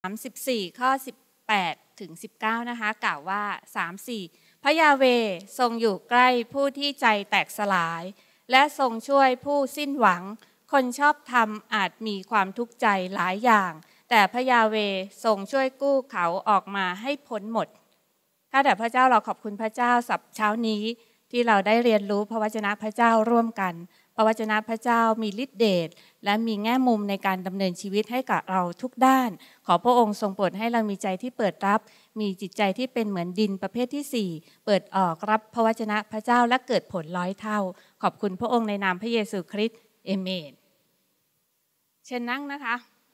34ข้อ18ถึง19นะคะกล่าวว่า 3-4 พระยาเวห์ทรงอยู่ใกล้ผู้ที่ใจแตกสลายและทรงช่วยผู้สิ้นหวังคนชอบธรรมอาจมีความทุกข์ใจหลายอย่างแต่พระยาเวห์ทรงช่วยกู้เขาออกมาให้พ้นหมดข้าแต่พระเจ้าเราขอบคุณพระเจ้าสำหรับเช้านี้ที่เราได้เรียนรู้พระวจนะพระเจ้าร่วมกันพระวจนะพระเจ้ามีฤทธิ์เดชและมีแง่มุมในการดำเนินชีวิตให้กับเราทุกด้านขอพระองค์ทรงโปรดให้เรามีใจที่เปิดรับมีจิตใจที่เป็นเหมือนดินประเภทที่4เปิดออกรับพระวจนะพระเจ้าและเกิดผล100 เท่าขอบคุณพระองค์ในนามพระเยซูคริสต์เอเมนเชิญนั่งนะคะ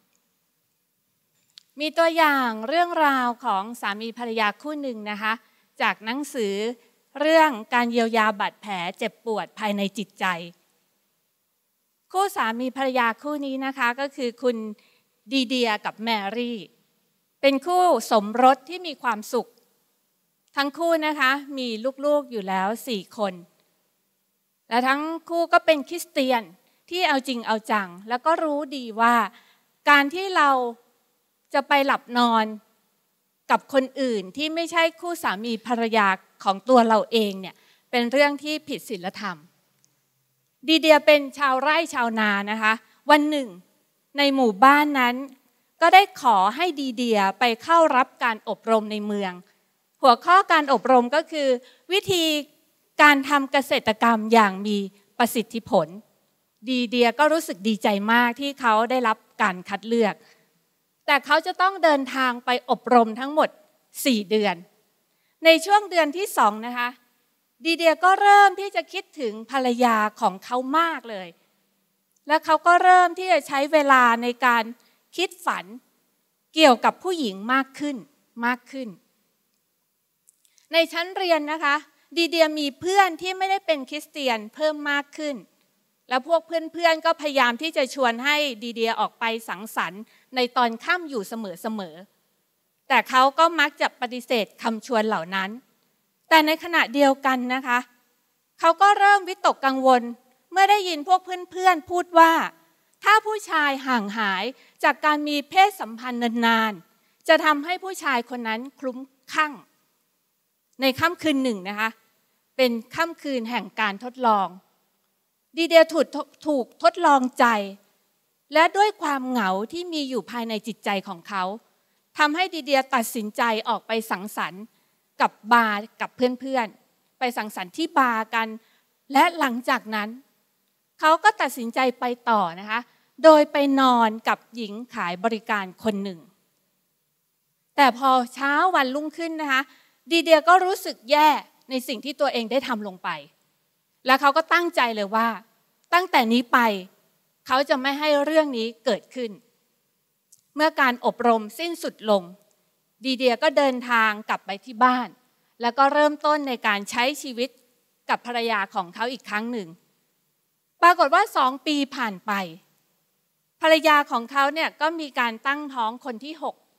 มีตัวอย่างเรื่องราวของสามีภรรยาคู่หนึ่งนะคะจากหนังสือเรื่องการเยียวยาบาดแผลเจ็บปวดภายในจิตใจคู่สามีภรรยาคู่นี้นะคะก็คือคุณดีเดียกับแมรี่เป็นคู่สมรสที่มีความสุขทั้งคู่นะคะมีลูกๆอยู่แล้ว4 คนและทั้งคู่ก็เป็นคริสเตียนที่เอาจริงเอาจังแล้วก็รู้ดีว่าการที่เราจะไปหลับนอนกับคนอื่นที่ไม่ใช่คู่สามีภรรยาของตัวเราเองเนี่ยเป็นเรื่องที่ผิดศีลธรรมดีเดียเป็นชาวไร่ชาวนานะคะวันหนึ่งในหมู่บ้านนั้นก็ได้ขอให้ดีเดียไปเข้ารับการอบรมในเมืองหัวข้อการอบรมก็คือวิธีการทำเกษตรกรรมอย่างมีประสิทธิผลดีเดียก็รู้สึกดีใจมากที่เขาได้รับการคัดเลือกแต่เขาจะต้องเดินทางไปอบรมทั้งหมด4 เดือนในช่วงเดือนที่2นะคะดีเดียก็เริ่มที่จะคิดถึงภรรยาของเขามากเลยและเขาก็เริ่มที่จะใช้เวลาในการคิดฝันเกี่ยวกับผู้หญิงมากขึ้นในชั้นเรียนนะคะดีเดียมีเพื่อนที่ไม่ได้เป็นคริสเตียนเพิ่มมากขึ้นแล้วพวกเพื่อนๆก็พยายามที่จะชวนให้ดีเดียออกไปสังสรรค์ในตอนค่ำอยู่เสมอแต่เขาก็มักจะปฏิเสธคำชวนเหล่านั้นแต่ในขณะเดียวกันนะคะเขาก็เริ่มวิตกกังวลเมื่อได้ยินพวกเพื่อนๆพูดว่าถ้าผู้ชายห่างหายจากการมีเพศสัมพันธ์นานๆจะทำให้ผู้ชายคนนั้นคลุ้มคลั่งในค่ำคืนหนึ่งนะคะเป็นค่ำคืนแห่งการทดลองดีเดียถูกทดลองใจและด้วยความเหงาที่มีอยู่ภายในจิตใจของเขาทำให้ดีเดียตัดสินใจออกไปสังสรรค์กับบาร์กับเพื่อนๆไปสังสรรค์ที่บาร์กันและหลังจากนั้นเขาก็ตัดสินใจไปต่อนะคะโดยไปนอนกับหญิงขายบริการคนหนึ่งแต่พอเช้าวันรุ่งขึ้นนะคะดีเดียก็รู้สึกแย่ในสิ่งที่ตัวเองได้ทำลงไปและเขาก็ตั้งใจเลยว่าตั้งแต่นี้ไปเขาจะไม่ให้เรื่องนี้เกิดขึ้นเมื่อการอบรมสิ้นสุดลงดีเดียก็เดินทางกลับไปที่บ้านแล้วก็เริ่มต้นในการใช้ชีวิตกับภรรยาของเขาอีกครั้งหนึ่งปรากฏว่า2 ปีผ่านไปภรรยาของเขาเนี่ยก็มีการตั้งท้องคนที่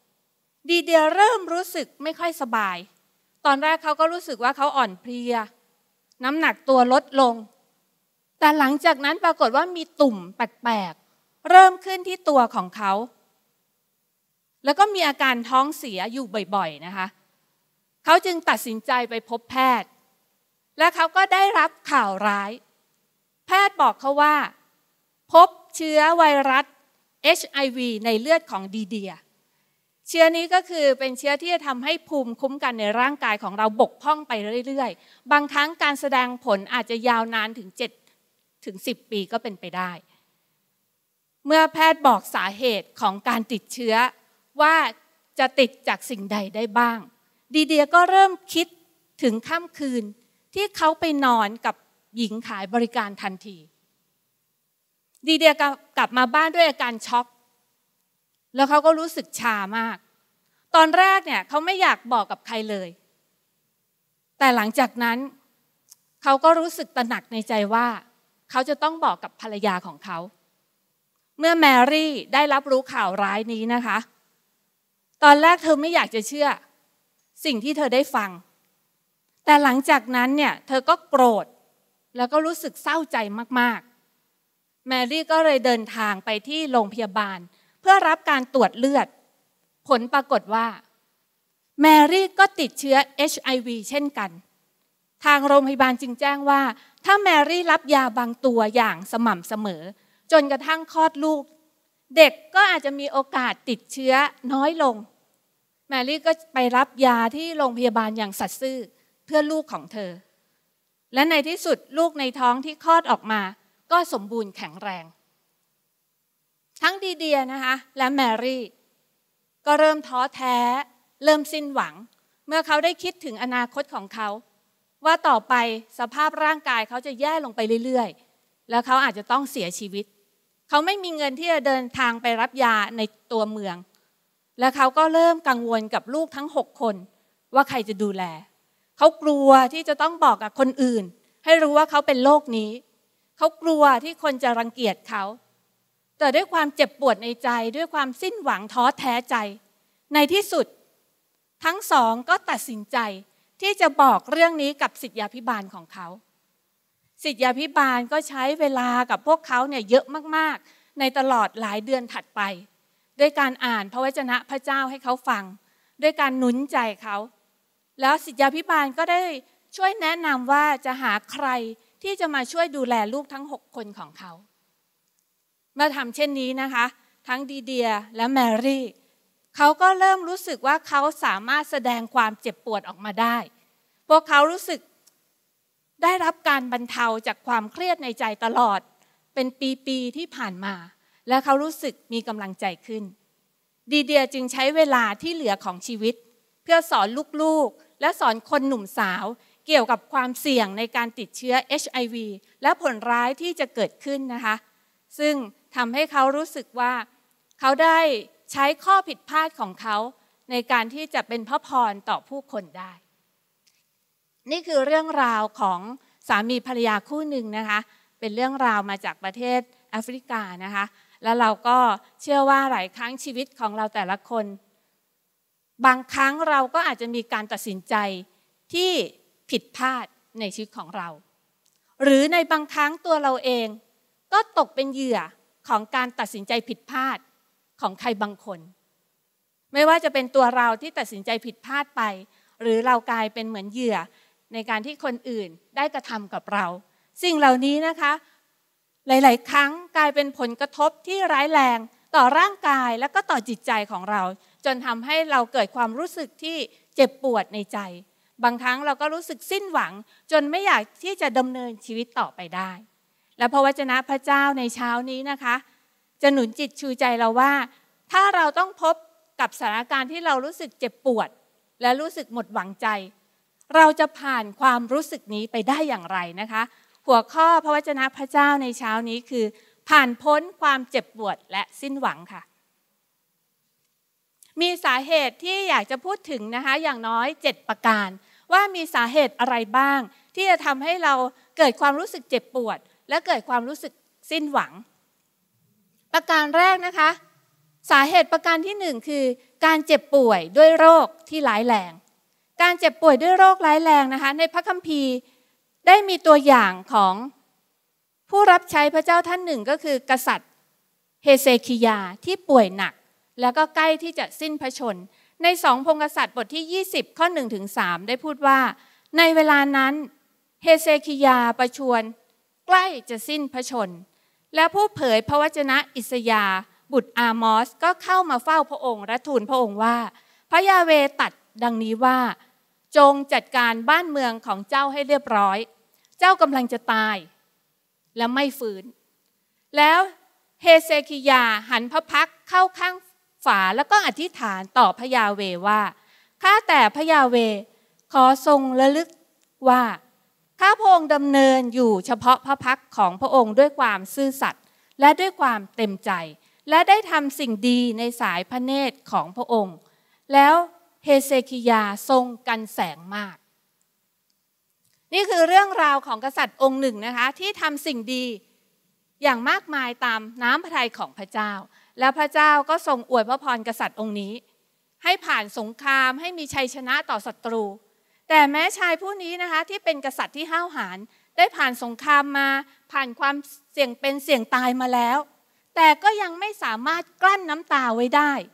6ดีเดียเริ่มรู้สึกไม่ค่อยสบายตอนแรกเขาก็รู้สึกว่าเขาอ่อนเพลียน้ำหนักตัวลดลงแต่หลังจากนั้นปรากฏว่ามีตุ่มแปลกๆเริ่มขึ้นที่ตัวของเขาแล้วก็มีอาการท้องเสียอยู่บ่อยๆนะคะเขาจึงตัดสินใจไปพบแพทย์และเขาก็ได้รับข่าวร้ายแพทย์บอกเขาว่าพบเชื้อไวรัส HIV ในเลือดของดีเดียเชื้อนี้ก็คือเป็นเชื้อที่จะทำให้ภูมิคุ้มกันในร่างกายของเราบกพร่องไปเรื่อยๆบางครั้งการแสดงผลอาจจะยาวนานถึง7 ถึง 10 ปีก็เป็นไปได้เมื่อแพทย์บอกสาเหตุของการติดเชื้อว่าจะติดจากสิ่งใดได้บ้างดีเดียก็เริ่มคิดถึงค่ำคืนที่เขาไปนอนกับหญิงขายบริการทันทีดีเดียกลับมาบ้านด้วยอาการช็อกแล้วเขาก็รู้สึกชามากตอนแรกเนี่ยเขาไม่อยากบอกกับใครเลยแต่หลังจากนั้นเขาก็รู้สึกตระหนักในใจว่าเขาจะต้องบอกกับภรรยาของเขาเมื่อแมรี่ได้รับรู้ข่าวร้ายนี้นะคะตอนแรกเธอไม่อยากจะเชื่อสิ่งที่เธอได้ฟังแต่หลังจากนั้นเนี่ยเธอก็โกรธแล้วก็รู้สึกเศร้าใจมากๆแมรี่ก็เลยเดินทางไปที่โรงพยาบาลเพื่อรับการตรวจเลือดผลปรากฏว่าแมรี่ก็ติดเชื้อ HIV เช่นกันทางโรงพยาบาลจึงแจ้งว่าถ้าแมรี่รับยาบางตัวอย่างสม่ำเสมอจนกระทั่งคลอดลูกเด็กก็อาจจะมีโอกาสติดเชื้อน้อยลงแมรี่ก็ไปรับยาที่โรงพยาบาลอย่างสัตย์ซื่อเพื่อลูกของเธอและในที่สุดลูกในท้องที่คลอดออกมาก็สมบูรณ์แข็งแรงทั้งดีเดียนะคะและแมรี่ก็เริ่มท้อแท้เริ่มสิ้นหวังเมื่อเขาได้คิดถึงอนาคตของเขาว่าต่อไปสภาพร่างกายเขาจะแย่ลงไปเรื่อยๆแล้วเขาอาจจะต้องเสียชีวิตเขาไม่มีเงินที่จะเดินทางไปรับยาในตัวเมืองและเขาก็เริ่มกังวลกับลูกทั้ง6 คนว่าใครจะดูแลเขากลัวที่จะต้องบอกกับคนอื่นให้รู้ว่าเขาเป็นโรคนี้เขากลัวที่คนจะรังเกียจเขาแต่ด้วยความเจ็บปวดในใจด้วยความสิ้นหวังท้อแท้ใจในที่สุดทั้งสองก็ตัดสินใจที่จะบอกเรื่องนี้กับศิษยาภิบาลของเขาศิษยาภิบาลก็ใช้เวลากับพวกเขาเนี่ยเยอะมากๆในตลอดหลายเดือนถัดไปด้วยการอ่านพระวจนะพระเจ้าให้เขาฟังด้วยการหนุนใจเขาแล้วศิษยาภิบาลก็ได้ช่วยแนะนำว่าจะหาใครที่จะมาช่วยดูแลลูกทั้ง6 คนของเขาเมื่อทำเช่นนี้นะคะทั้งดีเดียและแมรี่เขาก็เริ่มรู้สึกว่าเขาสามารถแสดงความเจ็บปวดออกมาได้พวกเขารู้สึกได้รับการบรรเทาจากความเครียดในใจตลอดเป็นปีๆที่ผ่านมาและเขารู้สึกมีกำลังใจขึ้นดีเดียจึงใช้เวลาที่เหลือของชีวิตเพื่อสอนลูกๆและสอนคนหนุ่มสาวเกี่ยวกับความเสี่ยงในการติดเชื้อ HIV และผลร้ายที่จะเกิดขึ้นนะคะซึ่งทำให้เขารู้สึกว่าเขาได้ใช้ข้อผิดพลาดของเขาในการที่จะเป็นพระพรต่อผู้คนได้นี่คือเรื่องราวของสามีภรรยาคู่หนึ่งนะคะเป็นเรื่องราวมาจากประเทศแอฟริกานะคะแล้วเราก็เชื่อว่าหลายครั้งชีวิตของเราแต่ละคนบางครั้งเราก็อาจจะมีการตัดสินใจที่ผิดพลาดในชีวิตของเราหรือในบางครั้งตัวเราเองก็ตกเป็นเหยื่อของการตัดสินใจผิดพลาดของใครบางคนไม่ว่าจะเป็นตัวเราที่ตัดสินใจผิดพลาดไปหรือเรากลายเป็นเหมือนเหยื่อในการที่คนอื่นได้กระทำกับเราสิ่งเหล่านี้นะคะหลายๆครั้งกลายเป็นผลกระทบที่ร้ายแรงต่อร่างกายและก็ต่อจิตใจของเราจนทำให้เราเกิดความรู้สึกที่เจ็บปวดในใจบางครั้งเราก็รู้สึกสิ้นหวังจนไม่อยากที่จะดำเนินชีวิตต่อไปได้และพระวจนะพระเจ้าในเช้านี้นะคะจะหนุนจิตชูใจเราว่าถ้าเราต้องพบกับสถานการณ์ที่เรารู้สึกเจ็บปวดและรู้สึกหมดหวังใจเราจะผ่านความรู้สึกนี้ไปได้อย่างไรนะคะหัวข้อพระวจนะพระเจ้าในเช้านี้คือผ่านพ้นความเจ็บปวดและสิ้นหวังค่ะมีสาเหตุที่อยากจะพูดถึงนะคะอย่างน้อย7 ประการว่ามีสาเหตุอะไรบ้างที่จะทำให้เราเกิดความรู้สึกเจ็บปวดและเกิดความรู้สึกสิ้นหวังประการแรกนะคะสาเหตุประการที่1คือการเจ็บป่วยด้วยโรคที่ร้ายแรงการเจ็บป่วยด้วยโรคร้ายแรงนะคะในพระคัมภีร์ได้มีตัวอย่างของผู้รับใช้พระเจ้าท่านหนึ่งก็คือกษัตริย์เฮเซคิยาที่ป่วยหนักแล้วก็ใกล้ที่จะสิ้นพระชนม์ใน2 พงศ์กษัตริย์บทที่20ข้อ 1-3ได้พูดว่าในเวลานั้นเฮเซคิยาประชวรใกล้จะสิ้นพระชนม์และผู้เผยพระวจนะอิสยาห์บุตรอามอสก็เข้ามาเฝ้าพระองค์และทูลพระองค์ว่าพระยาเวห์ตรัสดังนี้ว่าจงจัดการบ้านเมืองของเจ้าให้เรียบร้อยเจ้ากำลังจะตายและไม่ฟื้นแล้วเฮเซคิยาหันพระพักตร์เข้าข้างฝาแล้วก็อธิษฐานต่อพระยาเวห์ว่าข้าแต่พระยาเวห์ขอทรงระลึกว่าข้าพระองค์ดำเนินอยู่เฉพาะพระพักตร์ของพระองค์ด้วยความซื่อสัตย์และด้วยความเต็มใจและได้ทำสิ่งดีในสายพระเนตรของพระองค์แล้วเฮเซคิยาทรงกันแสงมากนี่คือเรื่องราวของกษัตริย์องค์หนึ่งนะคะที่ทำสิ่งดีอย่างมากมายตามน้ำพระทัยของพระเจ้าแล้วพระเจ้าก็ทรงอวยพระพรกษัตริย์องค์นี้ให้ผ่านสงครามให้มีชัยชนะต่อศัตรูแต่แม้ชายผู้นี้นะคะที่เป็นกษัตริย์ที่ห้าวหาญได้ผ่านสงครามมาผ่านความเสี่ยงเป็นเสี่ยงตายมาแล้วแต่ก็ยังไม่สามารถกลั้นน้ำตาไว้ได้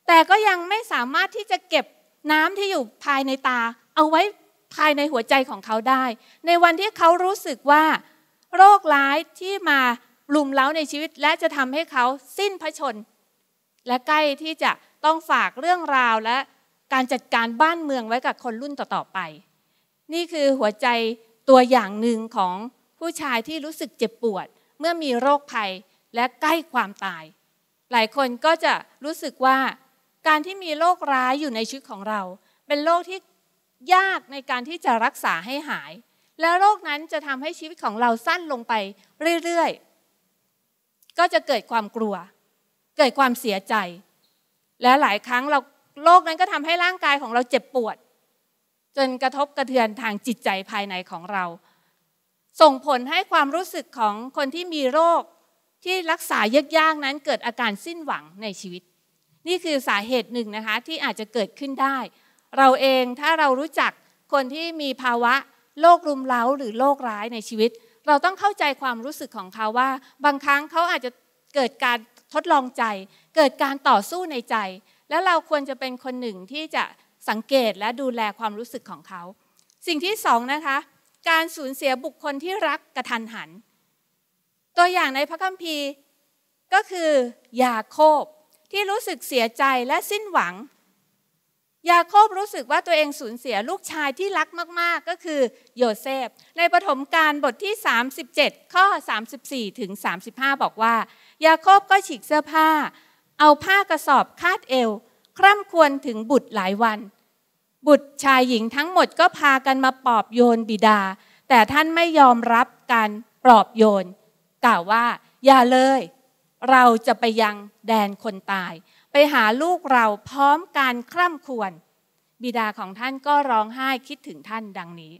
แต่ก็ยังไม่สามารถที่จะเก็บน้ำที่อยู่ภายในตาเอาไว้ภายในหัวใจของเขาได้ในวันที่เขารู้สึกว่าโรคร้ายที่มาลุมเล้าในชีวิตและจะทำให้เขาสิ้นพระชนและใกล้ที่จะต้องฝากเรื่องราวและการจัดการบ้านเมืองไว้กับคนรุ่นต่อๆไปนี่คือหัวใจตัวอย่างหนึ่งของผู้ชายที่รู้สึกเจ็บปวดเมื่อมีโรคภัยและใกล้ความตายหลายคนก็จะรู้สึกว่าการที่มีโรคร้ายอยู่ในชีวิตของเราเป็นโรคที่ยากในการที่จะรักษาให้หายและโรคนั้นจะทำให้ชีวิตของเราสั้นลงไปเรื่อยๆก็จะเกิดความกลัวเกิดความเสียใจและหลายครั้งโรคนั้นก็ทำให้ร่างกายของเราเจ็บปวดจนกระทบกระเทือนทางจิตใจภายในของเราส่งผลให้ความรู้สึกของคนที่มีโรคที่รักษายากๆนั้นเกิดอาการสิ้นหวังในชีวิตนี่คือสาเหตุหนึ่งนะคะที่อาจจะเกิดขึ้นได้เราเองถ้าเรารู้จักคนที่มีภาวะโรครุมเร้าหรือโรคร้ายในชีวิตเราต้องเข้าใจความรู้สึกของเขาว่าบางครั้งเขาอาจจะเกิดการทดลองใจเกิดการต่อสู้ในใจแล้วเราควรจะเป็นคนหนึ่งที่จะสังเกตและดูแลความรู้สึกของเขาสิ่งที่สองนะคะการสูญเสียบุคคลที่รักกระทันหันตัวอย่างในพระคัมภีร์ก็คือยาโคบที่รู้สึกเสียใจและสิ้นหวังยาโคบรู้สึกว่าตัวเองสูญเสียลูกชายที่รักมากๆก็คือโยเซฟในปฐมกาลบทที่37ข้อ34ถึง35บอกว่ายาโคบก็ฉีกเสื้อผ้าเอาผ้ากระสอบคาดเอวคร่ำครวญถึงบุตรหลายวันบุตรชายหญิงทั้งหมดก็พากันมาปลอบโยนบิดาแต่ท่านไม่ยอมรับการปลอบโยนกล่าวว่าอย่าเลยเราจะไปยังแดนคนตายไปหาลูกเราพร้อมการคร่ำครวญบิดาของท่านก็ร้องไห้คิดถึงท่านดังนี้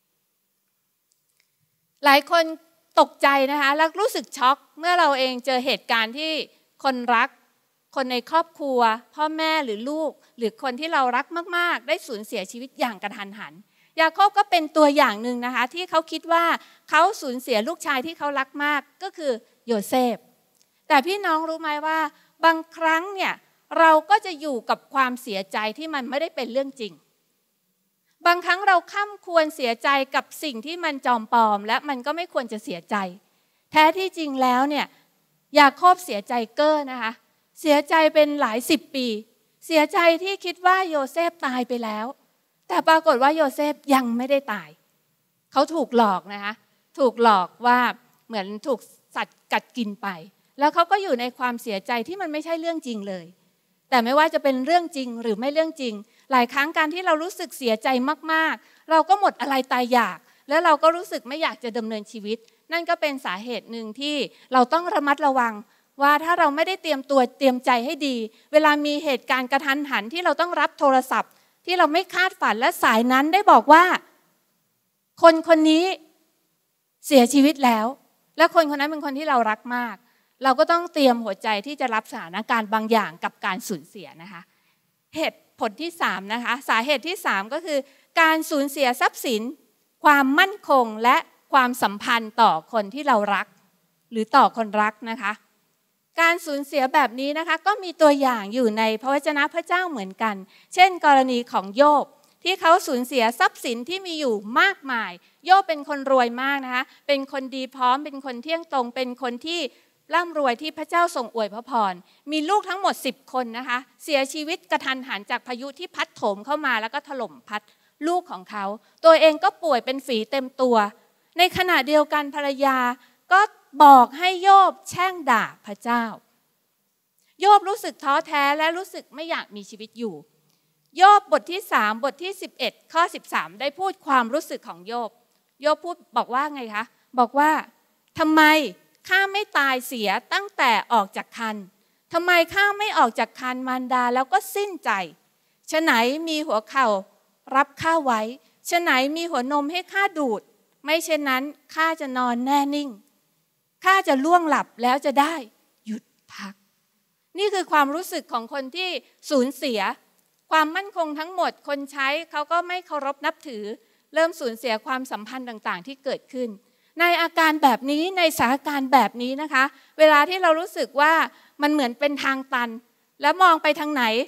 หลายคนตกใจนะคะและรู้สึกช็อกเมื่อเราเองเจอเหตุการณ์ที่คนรักคนในครอบครัวพ่อแม่หรือลูกหรือคนที่เรารักมากๆได้สูญเสียชีวิตอย่างกระทันหันยาโคบก็เป็นตัวอย่างหนึ่งนะคะที่เขาคิดว่าเขาสูญเสียลูกชายที่เขารักมากก็คือโยเซฟแต่พี่น้องรู้ไหมว่าบางครั้งเนี่ยเราก็จะอยู่กับความเสียใจที่มันไม่ได้เป็นเรื่องจริงบางครั้งเราค่ำควรเสียใจกับสิ่งที่มันจอมปลอมและมันก็ไม่ควรจะเสียใจแท้ที่จริงแล้วเนี่ยยาโคบเสียใจเก้อนะคะเสียใจเป็นหลาย10 ปีเสียใจที่คิดว่าโยเซฟตายไปแล้วแต่ปรากฏว่าโยเซฟยังไม่ได้ตายเขาถูกหลอกนะคะถูกหลอกว่าเหมือนถูกสัตว์กัดกินไปแล้วเขาก็อยู่ในความเสียใจที่มันไม่ใช่เรื่องจริงเลยแต่ไม่ว่าจะเป็นเรื่องจริงหรือไม่เรื่องจริงหลายครั้งการที่เรารู้สึกเสียใจมากๆเราก็หมดอะไรตายอยากแล้วเราก็รู้สึกไม่อยากจะดำเนินชีวิตนั่นก็เป็นสาเหตุหนึ่งที่เราต้องระมัดระวังว่าถ้าเราไม่ได้เตรียมตัวเตรียมใจให้ดีเวลามีเหตุการณ์กระทันหันที่เราต้องรับโทรศัพท์ที่เราไม่คาดฝันและสายนั้นได้บอกว่าคนคนนี้เสียชีวิตแล้วและคนคนนั้นเป็นคนที่เรารักมากเราก็ต้องเตรียมหัวใจที่จะรับสถานการณ์บางอย่างกับการสูญเสียนะคะเหตุผลที่3นะคะสาเหตุที่3ก็คือการสูญเสียทรัพย์สินความมั่นคงและความสัมพันธ์ต่อคนที่เรารักหรือต่อคนรักนะคะการสูญเสียแบบนี้นะคะก็มีตัวอย่างอยู่ในพระวจนะพระเจ้าเหมือนกันเช่นกรณีของโยบที่เขาสูญเสียทรัพย์สินที่มีอยู่มากมายโยบเป็นคนรวยมากนะคะเป็นคนดีพร้อมเป็นคนเที่ยงตรงเป็นคนที่ร่ำรวยที่พระเจ้าทรงอวยพระพรมีลูกทั้งหมด10 คนนะคะเสียชีวิตกระทันหันจากพายุที่พัดโถมเข้ามาแล้วก็ถล่มพัดลูกของเขาตัวเองก็ป่วยเป็นฝีเต็มตัวในขณะเดียวกันภรรยาก็บอกให้โยบแช่งด่าพระเจ้าโยบรู้สึกท้อแท้และรู้สึกไม่อยากมีชีวิตอยู่โยบบทที่3บทที่11ข้อ13ได้พูดความรู้สึกของโยบพูดบอกว่าไงคะบอกว่าทำไมข้าไม่ตายเสียตั้งแต่ออกจากครรภ์ทำไมข้าไม่ออกจากครรภ์มารดาแล้วก็สิ้นใจฉะไหนมีหัวเข่ารับข้าไว้ฉะไหนมีหัวนมให้ข้าดูดไม่เช่นนั้นข้าจะนอนแน่นิ่งข้าจะล่วงหลับแล้วจะได้หยุดพักนี่คือความรู้สึกของคนที่สูญเสียความมั่นคงทั้งหมดคนใช้เขาก็ไม่เคารพนับถือเริ่มสูญเสียความสัมพันธ์ต่างๆที่เกิดขึ้นในอาการแบบนี้ในสถานการณ์แบบนี้นะคะเวลาที่เรารู้สึกว่ามันเหมือนเป็นทางตันแล้วมองไปทางไหน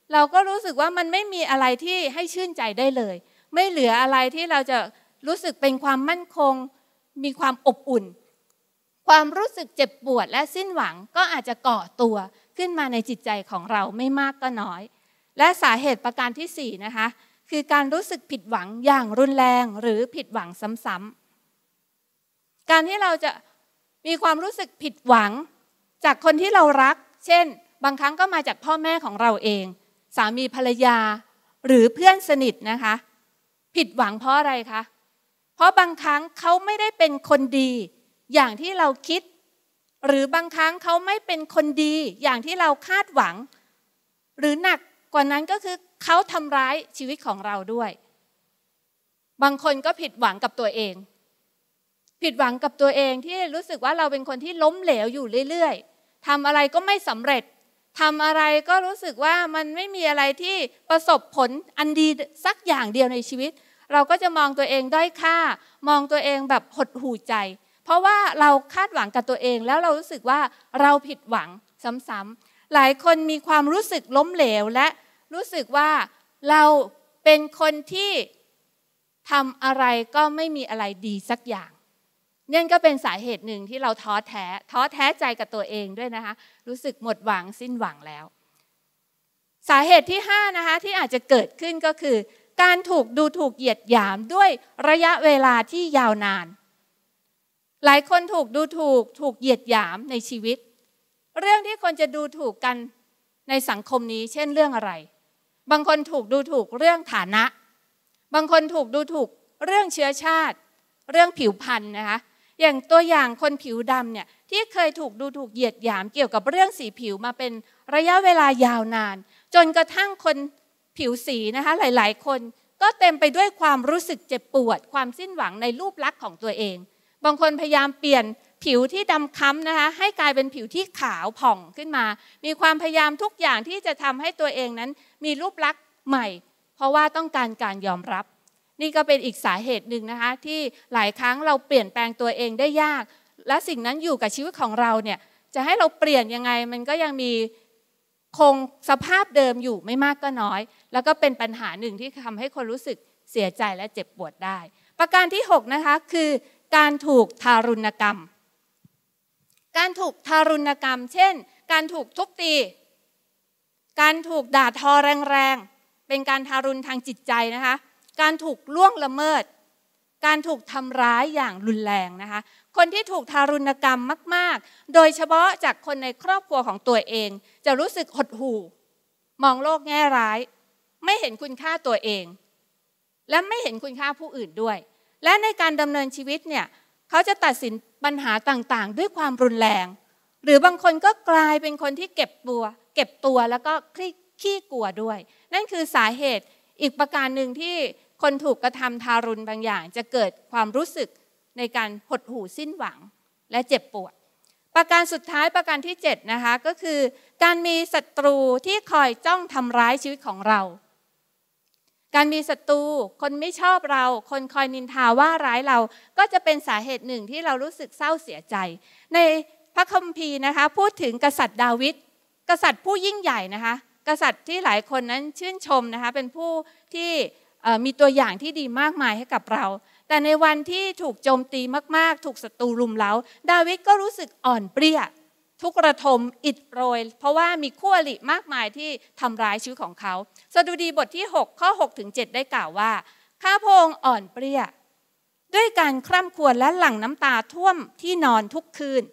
เราก็รู้สึกว่ามันไม่มีอะไรที่ให้ชื่นใจได้เลยไม่เหลืออะไรที่เราจะรู้สึกเป็นความมั่นคงมีความอบอุ่นความรู้สึกเจ็บปวดและสิ้นหวังก็อาจจะก่อตัวขึ้นมาในจิตใจของเราไม่มากก็น้อยและสาเหตุประการที่4นะคะคือการรู้สึกผิดหวังอย่างรุนแรงหรือผิดหวังซ้ำๆการที่เราจะมีความรู้สึกผิดหวังจากคนที่เรารักเช่นบางครั้งก็มาจากพ่อแม่ของเราเองสามีภรรยาหรือเพื่อนสนิทนะคะผิดหวังเพราะอะไรคะเพราะบางครั้งเขาไม่ได้เป็นคนดีอย่างที่เราคิดหรือบางครั้งเขาไม่เป็นคนดีอย่างที่เราคาดหวังหรือหนักกว่านั้นก็คือเขาทำร้ายชีวิตของเราด้วยบางคนก็ผิดหวังกับตัวเองผิดหวังกับตัวเองที่รู้สึกว่าเราเป็นคนที่ล้มเหลวอยู่เรื่อยๆทำอะไรก็ไม่สำเร็จทำอะไรก็รู้สึกว่ามันไม่มีอะไรที่ประสบผลอันดีสักอย่างเดียวในชีวิตเราก็จะมองตัวเองด้อยค่ามองตัวเองแบบหดหู่ใจเพราะว่าเราคาดหวังกับตัวเองแล้วเรารู้สึกว่าเราผิดหวังซ้ำๆหลายคนมีความรู้สึกล้มเหลวและรู้สึกว่าเราเป็นคนที่ทำอะไรก็ไม่มีอะไรดีสักอย่างนั่นก็เป็นสาเหตุหนึ่งที่เราท้อแท้ใจกับตัวเองด้วยนะคะรู้สึกหมดหวังสิ้นหวังแล้วสาเหตุที่5นะคะที่อาจจะเกิดขึ้นก็คือการถูกดูถูกเหยียดหยามด้วยระยะเวลาที่ยาวนานหลายคนถูกดูถูกเหยียดหยามในชีวิตเรื่องที่คนจะดูถูกกันในสังคมนี้เช่นเรื่องอะไรบางคนถูกดูถูกเรื่องฐานะบางคนถูกดูถูกเรื่องเชื้อชาติเรื่องผิวพรรณนะคะอย่างตัวอย่างคนผิวดำเนี่ยที่เคยถูกดูถูกเหยียดหยามเกี่ยวกับเรื่องสีผิวมาเป็นระยะเวลายาวนานจนกระทั่งคนผิวสีนะคะหลายๆคนก็เต็มไปด้วยความรู้สึกเจ็บปวดความสิ้นหวังในรูปลักษณ์ของตัวเองบางคนพยายามเปลี่ยนผิวที่ดำค้ำนะคะให้กลายเป็นผิวที่ขาวผ่องขึ้นมามีความพยายามทุกอย่างที่จะทำให้ตัวเองนั้นมีรูปลักษณ์ใหม่เพราะว่าต้องการยอมรับนี่ก็เป็นอีกสาเหตุหนึ่งนะคะที่หลายครั้งเราเปลี่ยนแปลงตัวเองได้ยากและสิ่งนั้นอยู่กับชีวิตของเราเนี่ยจะให้เราเปลี่ยนยังไงมันก็ยังมีคงสภาพเดิมอยู่ไม่มากก็น้อยแล้วก็เป็นปัญหาหนึ่งที่ทำให้คนรู้สึกเสียใจและเจ็บปวดได้ประการที่6นะคะคือการถูกทารุณกรรมการถูกทารุณกรรมเช่นการถูกทุบตีการถูกด่าทอแรงๆเป็นการทารุณทางจิตใจนะคะการถูกล่วงละเมิดการถูกทำร้ายอย่างรุนแรงนะคะคนที่ถูกทารุณกรรมมากๆโดยเฉพาะจากคนในครอบครัวของตัวเองจะรู้สึกหดหู่มองโลกแง่ร้ายไม่เห็นคุณค่าตัวเองและไม่เห็นคุณค่าผู้อื่นด้วยและในการดำเนินชีวิตเนี่ยเขาจะตัดสินปัญหาต่างๆด้วยความรุนแรงหรือบางคนก็กลายเป็นคนที่เก็บตัวแล้วก็ขี้กลัวด้วยนั่นคือสาเหตุอีกประการหนึ่งที่คนถูกกระทำทารุณบางอย่างจะเกิดความรู้สึกในการหดหู่สิ้นหวังและเจ็บปวดประการสุดท้ายประการที่7นะคะก็คือการมีศัตรูที่คอยจ้องทำร้ายชีวิตของเราการมีศัตรูคนไม่ชอบเราคนคอยนินทาว่าร้ายเราก็จะเป็นสาเหตุหนึ่งที่เรารู้สึกเศร้าเสียใจในพระคัมภีร์นะคะพูดถึงกษัตริย์ดาวิดกษัตริย์ผู้ยิ่งใหญ่นะคะกษัตริย์ที่หลายคนนั้นชื่นชมนะคะเป็นผู้ที่มีตัวอย่างที่ดีมากมายให้กับเราแต่ในวันที่ถูกโจมตีมากๆถูกศัตรูรุมเร้าดาวิดก็รู้สึกอ่อนเปรี้ยทุกระทมอิดโรยเพราะว่ามีคู่อริมากมายที่ทำร้ายชีวิตของเขาสดุดีบทที่6ข้อ6ถึง7ได้กล่าวว่าข้าพระองค์อ่อนเปรี้ยด้วยการคร่ำครวญและหลั่งน้ำตาท่วมที่นอนทุกคืน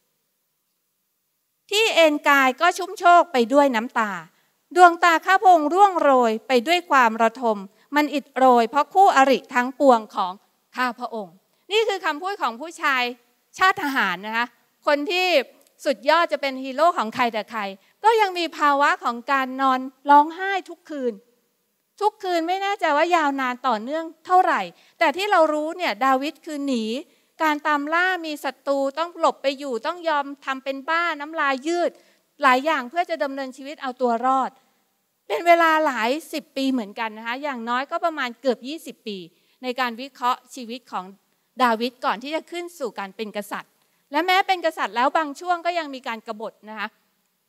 ที่เอนกายก็ชุ่มโชกไปด้วยน้ำตาดวงตาข้าพระองค์ร่วงโรยไปด้วยความระทมมันอิดโรยเพราะคู่อริทั้งปวงของข้าพระองค์นี่คือคำพูดของผู้ชายชาติทหารนะคะคนที่สุดยอดจะเป็นฮีโร่ของใครแต่ใครก็ยังมีภาวะของการนอนร้องไห้ทุกคืนไม่แน่ใจว่ายาวนานต่อเนื่องเท่าไหร่แต่ที่เรารู้เนี่ยดาวิดคือหนีการตามล่ามีศัตรูต้องหลบไปอยู่ต้องยอมทำเป็นบ้าน้ำลายยืดหลายอย่างเพื่อจะดำเนินชีวิตเอาตัวรอดเป็นเวลาหลาย10 ปีเหมือนกันนะคะอย่างน้อยก็ประมาณเกือบ20 ปีในการวิเคราะห์ชีวิตของดาวิดก่อนที่จะขึ้นสู่การเป็นกษัตริย์และแม้เป็นกษัตริย์แล้วบางช่วงก็ยังมีการกบฏนะคะ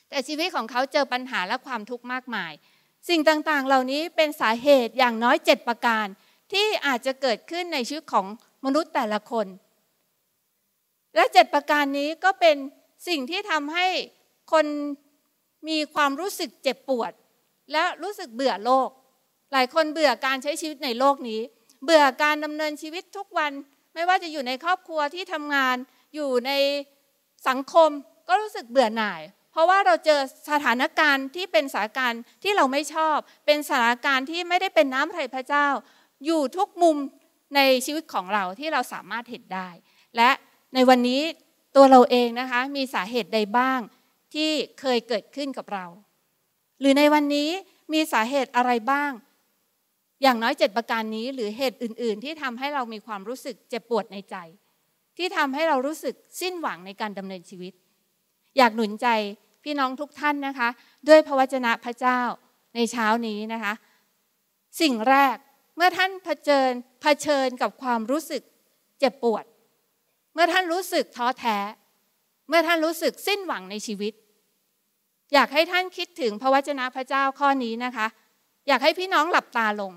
แต่ชีวิตของเขาเจอปัญหาและความทุกข์มากมายสิ่งต่างๆเหล่านี้เป็นสาเหตุอย่างน้อย7ประการที่อาจจะเกิดขึ้นในชีวิตของมนุษย์แต่ละคนและ7ประการนี้ก็เป็นสิ่งที่ทำให้คนมีความรู้สึกเจ็บปวดและรู้สึกเบื่อโลกหลายคนเบื่อการใช้ชีวิตในโลกนี้เบื่อการดำเนินชีวิตทุกวันไม่ว่าจะอยู่ในครอบครัวที่ทำงานอยู่ในสังคมก็รู้สึกเบื่อหน่ายเพราะว่าเราเจอสถานการณ์ที่เป็นสถานการณ์ที่เราไม่ชอบเป็นสถานการณ์ที่ไม่ได้เป็นน้ำพระทัยพระเจ้าอยู่ทุกมุมในชีวิตของเราที่เราสามารถเห็นได้และในวันนี้ตัวเราเองนะคะมีสาเหตุใดบ้างที่เคยเกิดขึ้นกับเราหรือในวันนี้มีสาเหตุอะไรบ้างอย่างน้อย7ประการนี้หรือเหตุอื่นๆที่ทำให้เรามีความรู้สึกเจ็บปวดในใจที่ทำให้เรารู้สึกสิ้นหวังในการดำเนินชีวิตอยากหนุนใจพี่น้องทุกท่านนะคะด้วยพระวจนะพระเจ้าในเช้านี้นะคะสิ่งแรกเมื่อท่านเผชิญกับความรู้สึกเจ็บปวดเมื่อท่านรู้สึกท้อแท้เมื่อท่านรู้สึกสิ้นหวังในชีวิตอยากให้ท่านคิดถึงพระวจนะพระเจ้าข้อนี้นะคะอยากให้พี่น้องหลับตาลง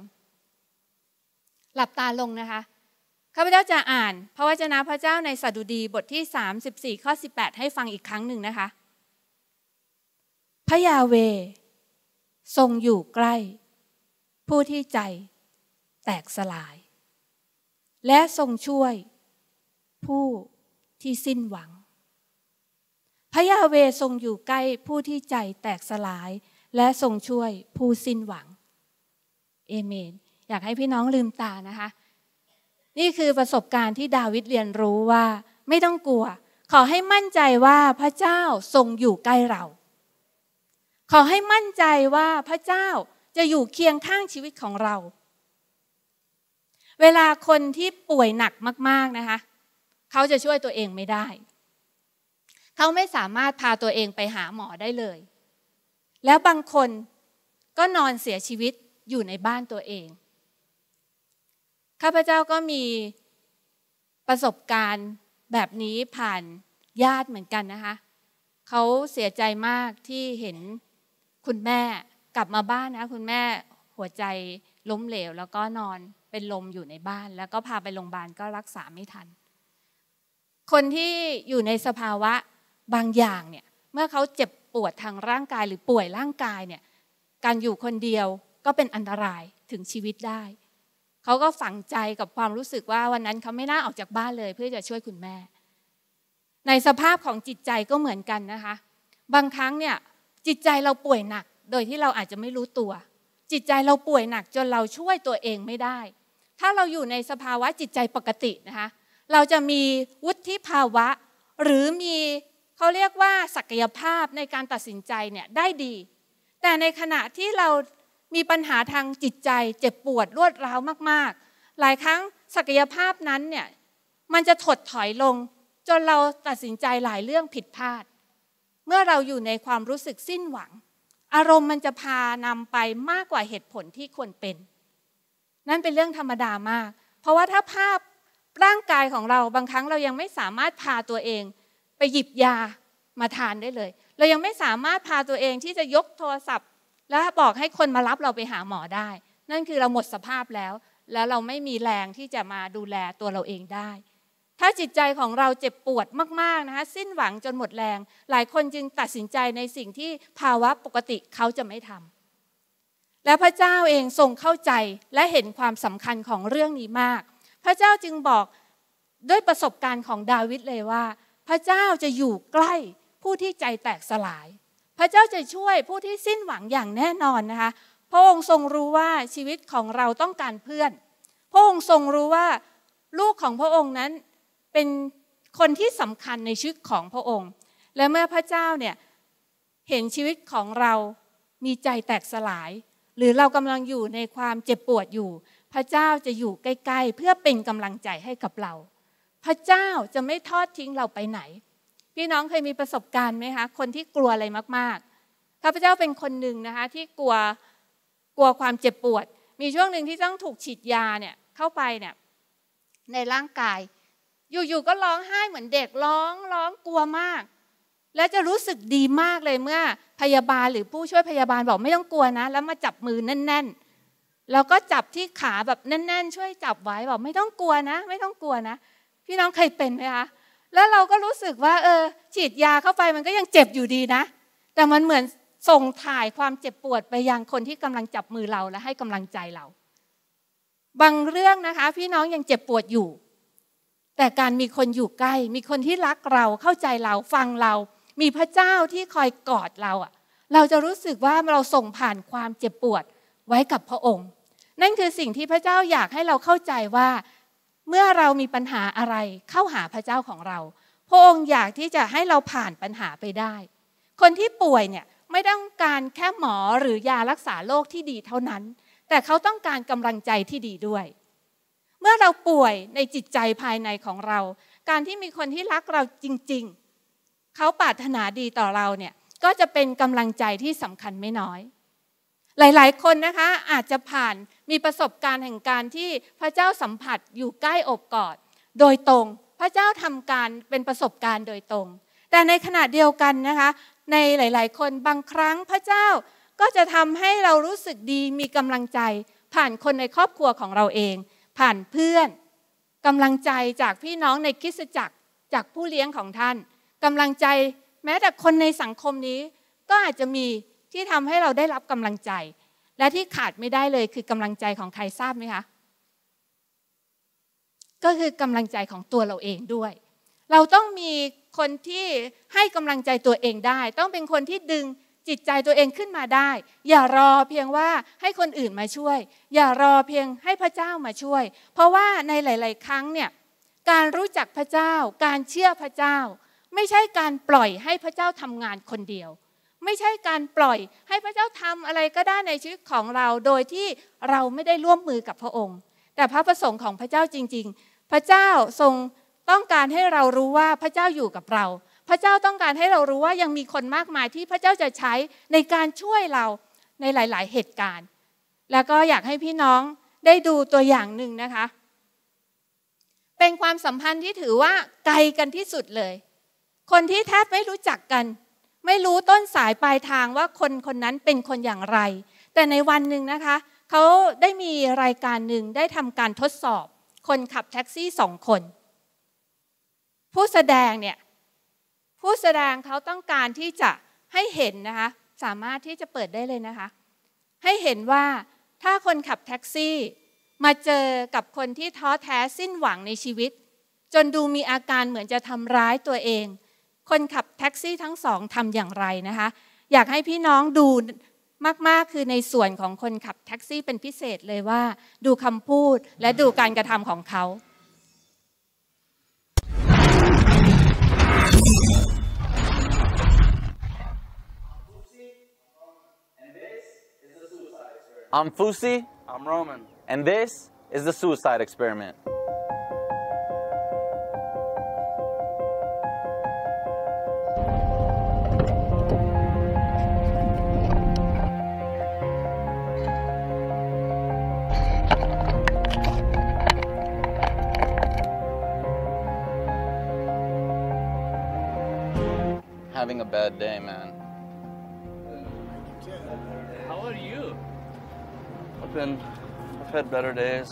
นะคะข้าพเจ้าจะอ่านพระวจนะพระเจ้าในสดุดีบทที่34ข้อ18ให้ฟังอีกครั้งหนึ่งนะคะพระยาเวห์ทรงอยู่ใกล้ผู้ที่ใจแตกสลายและทรงช่วยผู้ที่สิ้นหวังพระยาเวห์ทรงอยู่ใกล้ผู้ที่ใจแตกสลายและทรงช่วยผู้สิ้นหวังเอเมนอยากให้พี่น้องลืมตานะคะนี่คือประสบการณ์ที่ดาวิดเรียนรู้ว่าไม่ต้องกลัวขอให้มั่นใจว่าพระเจ้าทรงอยู่ใกล้เราขอให้มั่นใจว่าพระเจ้าจะอยู่เคียงข้างชีวิตของเราเวลาคนที่ป่วยหนักมากๆนะคะเขาจะช่วยตัวเองไม่ได้เขาไม่สามารถพาตัวเองไปหาหมอได้เลยแล้วบางคนก็นอนเสียชีวิตอยู่ในบ้านตัวเองข้าพเจ้าก็มีประสบการณ์แบบนี้ผ่านญาติเหมือนกันนะคะเขาเสียใจมากที่เห็นคุณแม่กลับมาบ้านนะคุณแม่หัวใจล้มเหลวแล้วก็นอนเป็นลมอยู่ในบ้านแล้วก็พาไปโรงพยาบาลก็รักษาไม่ทันคนที่อยู่ในสภาวะบางอย่างเนี่ยเมื่อเขาเจ็บปวดทางร่างกายหรือป่วยร่างกายเนี่ยการอยู่คนเดียวก็เป็นอันตรายถึงชีวิตได้เขาก็ฝังใจกับความรู้สึกว่าวันนั้นเขาไม่น่าออกจากบ้านเลยเพื่อจะช่วยคุณแม่ในสภาพของจิตใจก็เหมือนกันนะคะบางครั้งเนี่ยจิตใจเราป่วยหนักโดยที่เราอาจจะไม่รู้ตัวจิตใจเราป่วยหนักจนเราช่วยตัวเองไม่ได้ถ้าเราอยู่ในสภาวะจิตใจปกตินะคะเราจะมีวุฒิภาวะหรือมีเขาเรียกว่าศักยภาพในการตัดสินใจเนี่ยได้ดีแต่ในขณะที่เรามีปัญหาทางจิตใจเจ็บปวดรวดร้าวมากๆหลายครั้งศักยภาพนั้นเนี่ยมันจะถดถอยลงจนเราตัดสินใจหลายเรื่องผิดพลาดเมื่อเราอยู่ในความรู้สึกสิ้นหวังอารมณ์มันจะพานำไปมากกว่าเหตุผลที่ควรเป็นนั่นเป็นเรื่องธรรมดามากเพราะว่าถ้าภาพร่างกายของเราบางครั้งเรายังไม่สามารถพาตัวเองไปหยิบยามาทานได้เลยเรายังไม่สามารถพาตัวเองที่จะยกโทรศัพท์แล้วบอกให้คนมารับเราไปหาหมอได้นั่นคือเราหมดสภาพแล้วเราไม่มีแรงที่จะมาดูแลตัวเราเองได้ถ้าจิตใจของเราเจ็บปวดมากๆนะคะสิ้นหวังจนหมดแรงหลายคนจึงตัดสินใจในสิ่งที่ภาวะปกติเขาจะไม่ทำและพระเจ้าเองทรงเข้าใจและเห็นความสำคัญของเรื่องนี้มากพระเจ้าจึงบอกด้วยประสบการณ์ของดาวิดเลยว่าพระเจ้าจะอยู่ใกล้ผู้ที่ใจแตกสลายพระเจ้าจะช่วยผู้ที่สิ้นหวังอย่างแน่นอนนะคะพระองค์ทรงรู้ว่าชีวิตของเราต้องการเพื่อนพระองค์ทรงรู้ว่าลูกของพระองค์นั้นเป็นคนที่สำคัญในชีวิตของพระองค์และเมื่อพระเจ้าเนี่ยเห็นชีวิตของเรามีใจแตกสลายหรือเรากำลังอยู่ในความเจ็บปวดอยู่พระเจ้าจะอยู่ใกล้ๆเพื่อเป็นกำลังใจให้กับเราพระเจ้าจะไม่ทอดทิ้งเราไปไหนพี่น้องเคยมีประสบการณ์ไหมคะคนที่กลัวอะไรมากๆข้าพเจ้าเป็นคนหนึ่งนะคะที่กลัวความเจ็บปวดมีช่วงหนึ่งที่ต้องถูกฉีดยาเนี่ยเข้าไปเนี่ยในร่างกายอยู่ๆก็ร้องไห้เหมือนเด็กร้องกลัวมากและจะรู้สึกดีมากเลยเมื่อพยาบาลหรือผู้ช่วยพยาบาลบอกไม่ต้องกลัวนะแล้วมาจับมือแน่นๆแล้วก็จับที่ขาแบบแน่นๆช่วยจับไว้บอกไม่ต้องกลัวนะไม่ต้องกลัวนะพี่น้องเคยเป็นไหมคะแล้วเราก็รู้สึกว่าฉีดยาเข้าไปมันก็ยังเจ็บอยู่ดีนะแต่มันเหมือนส่งถ่ายความเจ็บปวดไปยังคนที่กำลังจับมือเราและให้กำลังใจเราบางเรื่องนะคะพี่น้องยังเจ็บปวดอยู่แต่การมีคนอยู่ใกล้มีคนที่รักเราเข้าใจเราฟังเรามีพระเจ้าที่คอยกอดเราเราจะรู้สึกว่าเราส่งผ่านความเจ็บปวดไว้กับพระองค์นั่นคือสิ่งที่พระเจ้าอยากให้เราเข้าใจว่าเมื่อเรามีปัญหาอะไรเข้าหาพระเจ้าของเราพระองค์อยากที่จะให้เราผ่านปัญหาไปได้คนที่ป่วยเนี่ยไม่ต้องการแค่หมอหรือยารักษาโรคที่ดีเท่านั้นแต่เขาต้องการกำลังใจที่ดีด้วยเมื่อเราป่วยในจิตใจภายในของเราการที่มีคนที่รักเราจริงๆเขาปรารถนาดีต่อเราเนี่ยก็จะเป็นกำลังใจที่สำคัญไม่น้อยหลายๆคนนะคะอาจจะมีประสบการณ์แห่งการที่พระเจ้าสัมผัสอยู่ใกล้อบกอดโดยตรงพระเจ้าทำการเป็นประสบการณ์โดยตรงแต่ในขณะเดียวกันนะคะในหลายๆคนบางครั้งพระเจ้าก็จะทำให้เรารู้สึกดีมีกำลังใจผ่านคนในครอบครัวของเราเองผ่านเพื่อนกำลังใจจากพี่น้องในคริสตจักรจากผู้เลี้ยงของท่านกำลังใจแม้แต่คนในสังคมนี้ก็อาจจะมีที่ทำให้เราได้รับกำลังใจและที่ขาดไม่ได้เลยคือกำลังใจของใครทราบไหมคะก็คือกำลังใจของตัวเราเองด้วยเราต้องมีคนที่ให้กำลังใจตัวเองได้ต้องเป็นคนที่ดึงจิตใจตัวเองขึ้นมาได้อย่ารอเพียงว่าให้คนอื่นมาช่วยอย่ารอเพียงให้พระเจ้ามาช่วยเพราะว่าในหลายๆครั้งเนี่ยการรู้จักพระเจ้าการเชื่อพระเจ้าไม่ใช่การปล่อยให้พระเจ้าทำงานคนเดียวไม่ใช่การปล่อยให้พระเจ้าทำอะไรก็ได้ในชีวิตของเราโดยที่เราไม่ได้ร่วมมือกับพระองค์แต่พระประสงค์ของพระเจ้าจริงๆพระเจ้าทรงต้องการให้เรารู้ว่าพระเจ้าอยู่กับเราพระเจ้าต้องการให้เรารู้ว่ายังมีคนมากมายที่พระเจ้าจะใช้ในการช่วยเราในหลายๆเหตุการณ์แล้วก็อยากให้พี่น้องได้ดูตัวอย่างหนึ่งนะคะเป็นความสัมพันธ์ที่ถือว่าไกลกันที่สุดเลยคนที่แทบไม่รู้จักกันไม่รู้ต้นสายปลายทางว่าคนคนนั้นเป็นคนอย่างไรแต่ในวันหนึ่งนะคะเขาได้มีรายการหนึ่งได้ทำการทดสอบคนขับแท็กซี่2 คนผู้แสดงเขาต้องการที่จะให้เห็นนะคะสามารถที่จะเปิดได้เลยนะคะให้เห็นว่าถ้าคนขับแท็กซี่มาเจอกับคนที่ท้อแท้สิ้นหวังในชีวิตจนดูมีอาการเหมือนจะทำร้ายตัวเองคนขับแท็กซี่ทั้ง2ทำอย่างไรนะคะอยากให้พี่น้องดูมากๆคือในส่วนของคนขับแท็กซี่เป็นพิเศษเลยว่าดูคำพูดและดูการกระทำของเขา I'm Fusi. I'm Roman. And this is the suicide experiment. Having a bad day, man. How are you? I've had better days.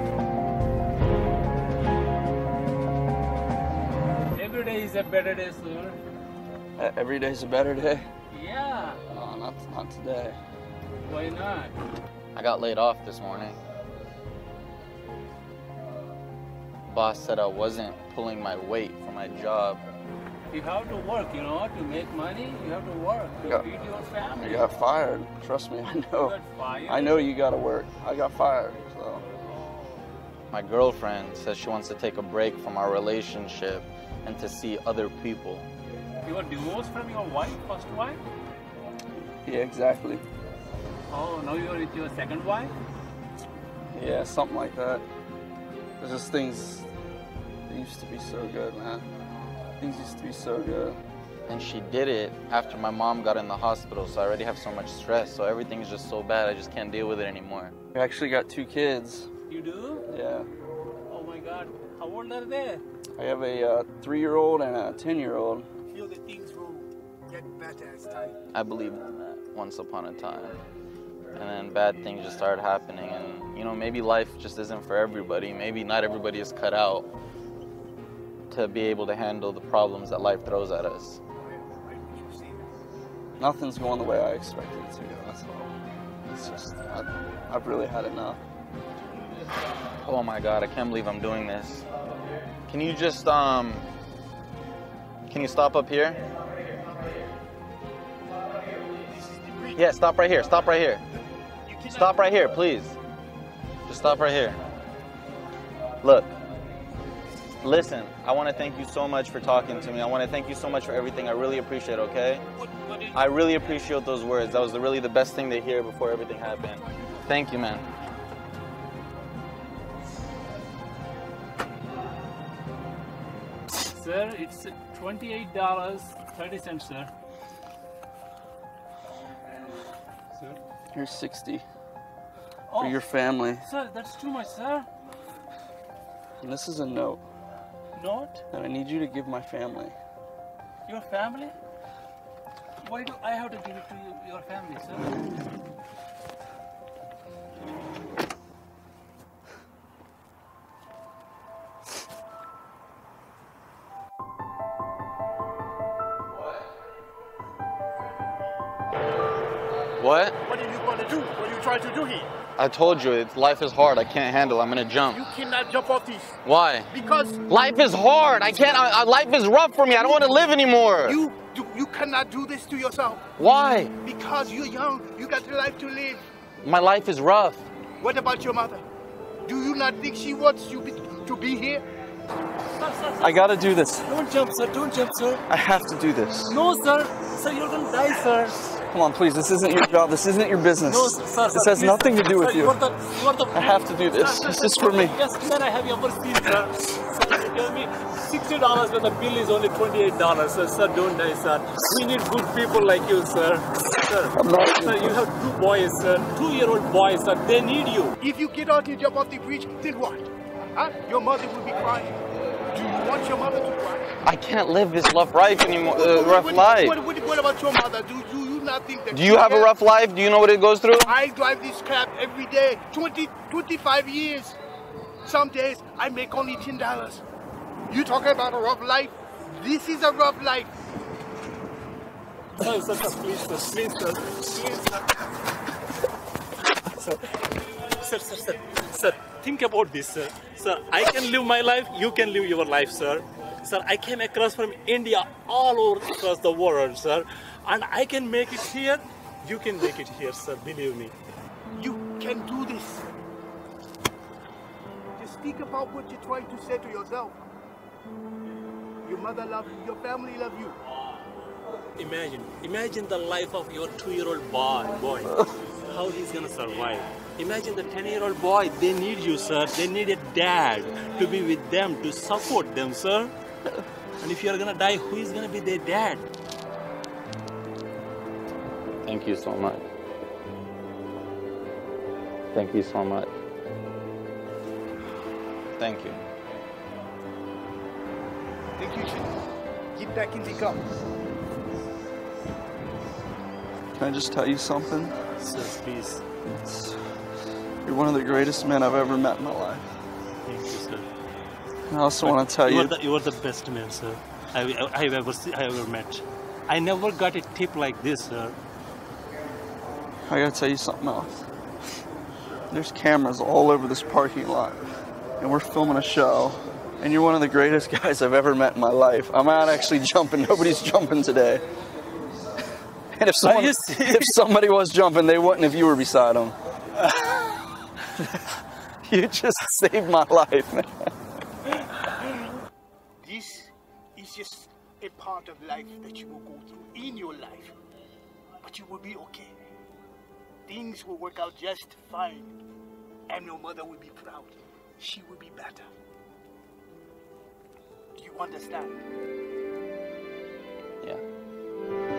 Every day is a better day, sir. Every day is a better day? Yeah. No, not today. Why not? I got laid off this morning. Boss said I wasn't pulling my weight for my job. You have to work, to make money. You have to work to feed your family. You got fired. Trust me, I know. You got fired? I know you got to work. I got fired, so. My girlfriend says she wants to take a break from our relationship and to see other people. You were divorced from your wife, first wife? Yeah, exactly. Oh, now you're with your second wife? Yeah, something like that. There's just things that used to be so good, man. Things used to be so good. And she did it after my mom got in the hospital, so I already have so much stress, so everything is just so bad, I just can't deal with it anymore. I actually got 2 kids. You do? Yeah. Oh my God. How old are they? I have a 3-year-old and a 10-year-old. Feel the things wrong. get better as time. I believed in that once upon a time. And then bad things just started happening. And, you know, maybe life just isn't for everybody. Maybe not everybody is cut out to be able to handle the problems that life throws at us. Nothing's going the way I expected it to go, that's all. It's just, I've really had enough. Oh my God, I can't believe I'm doing this. Can you just, can you stop up here? Yeah, stop right here, stop right here. Stop right here, please. Just stop right here. Look, listen, I want to thank you so much for talking to me. I want to thank you so much for everything. I really appreciate it, okay? I really appreciate those words. That was really the best thing to hear before everything happened. Thank you, man. Sir, it's $28.30, sir. Sir? Here's 60 Oh, for your family. Sir, that's too much, sir. And this is a note Not that I need you to give my family. your family? Why do I have to give it to you, your family, sir? What? What did you want to do? What are you trying to do here? I told you, life is hard. I can't handle it. I'm gonna jump. You cannot jump off this Why? because Life is hard. I can't, life is rough for me. I don't want to live anymore. you cannot do this to yourself. Why? Because you're young. You got your life to live. My life is rough. What about your mother? Do you not think she wants you to be here? I gotta do this. Don't jump, sir. Don't jump, sir. I have to do this. No, sir. Sir, you're gonna die, sir. Come on, please. This isn't your job. This isn't your business. No, sir. This has nothing to do with you. You are the. I have to do this. This is for me. Yes, can I have your receipt, sir? Sir, you tell me $60 when the bill is only $28, sir. Sir, don't die, sir. We need good people like you, sir. Sir, sir, you have two boys, sir. 2-year-old boys, sir. They need you. If you get out and jump off the bridge, then what? Huh? Your mother will be crying. Do you want your mother to cry? I can't live this rough life anymore. Rough life. What about your mother? Do you not think that? Do you have a rough life? Do you know what it goes through? I drive this cab every day, 25 years. Some days I make only $10. You talking about a rough life? This is a rough life. Sir, please, sir. Please, sir. Please, sir. Sir, think about this, sir. Sir, I can live my life, you can live your life, sir. Sir, I came across from India all over across the world, sir. And I can make it here, you can make it here, sir, believe me. You can do this. Just think about what you're trying to say to yourself. Your mother loves you, your family loves you. Imagine the life of your 2-year-old boy. How he's gonna survive. Imagine the 10-year-old boy, they need you, sir. They need a dad to be with them, to support them, sir. And if you're gonna die, who is gonna be their dad? Thank you so much. Thank you so much. Thank you. I think you should get back in the car. Can I just tell you something? Sir, please. You're one of the greatest men I've ever met in my life. Thank you, sir. I also want to tell you. You are the best man, sir, I've ever met. I never got a tip like this, sir. I gotta tell you something else. There's cameras all over this parking lot, and we're filming a show, and you're one of the greatest guys I've ever met in my life. I'm not actually jumping. Nobody's jumping today. And if somebody was jumping, they wouldn't if you were beside them. You just saved my life, man. This is just a part of life that you will go through in your life. But you will be okay. Things will work out just fine. And your mother will be proud. She will be better. Do you understand? Yeah.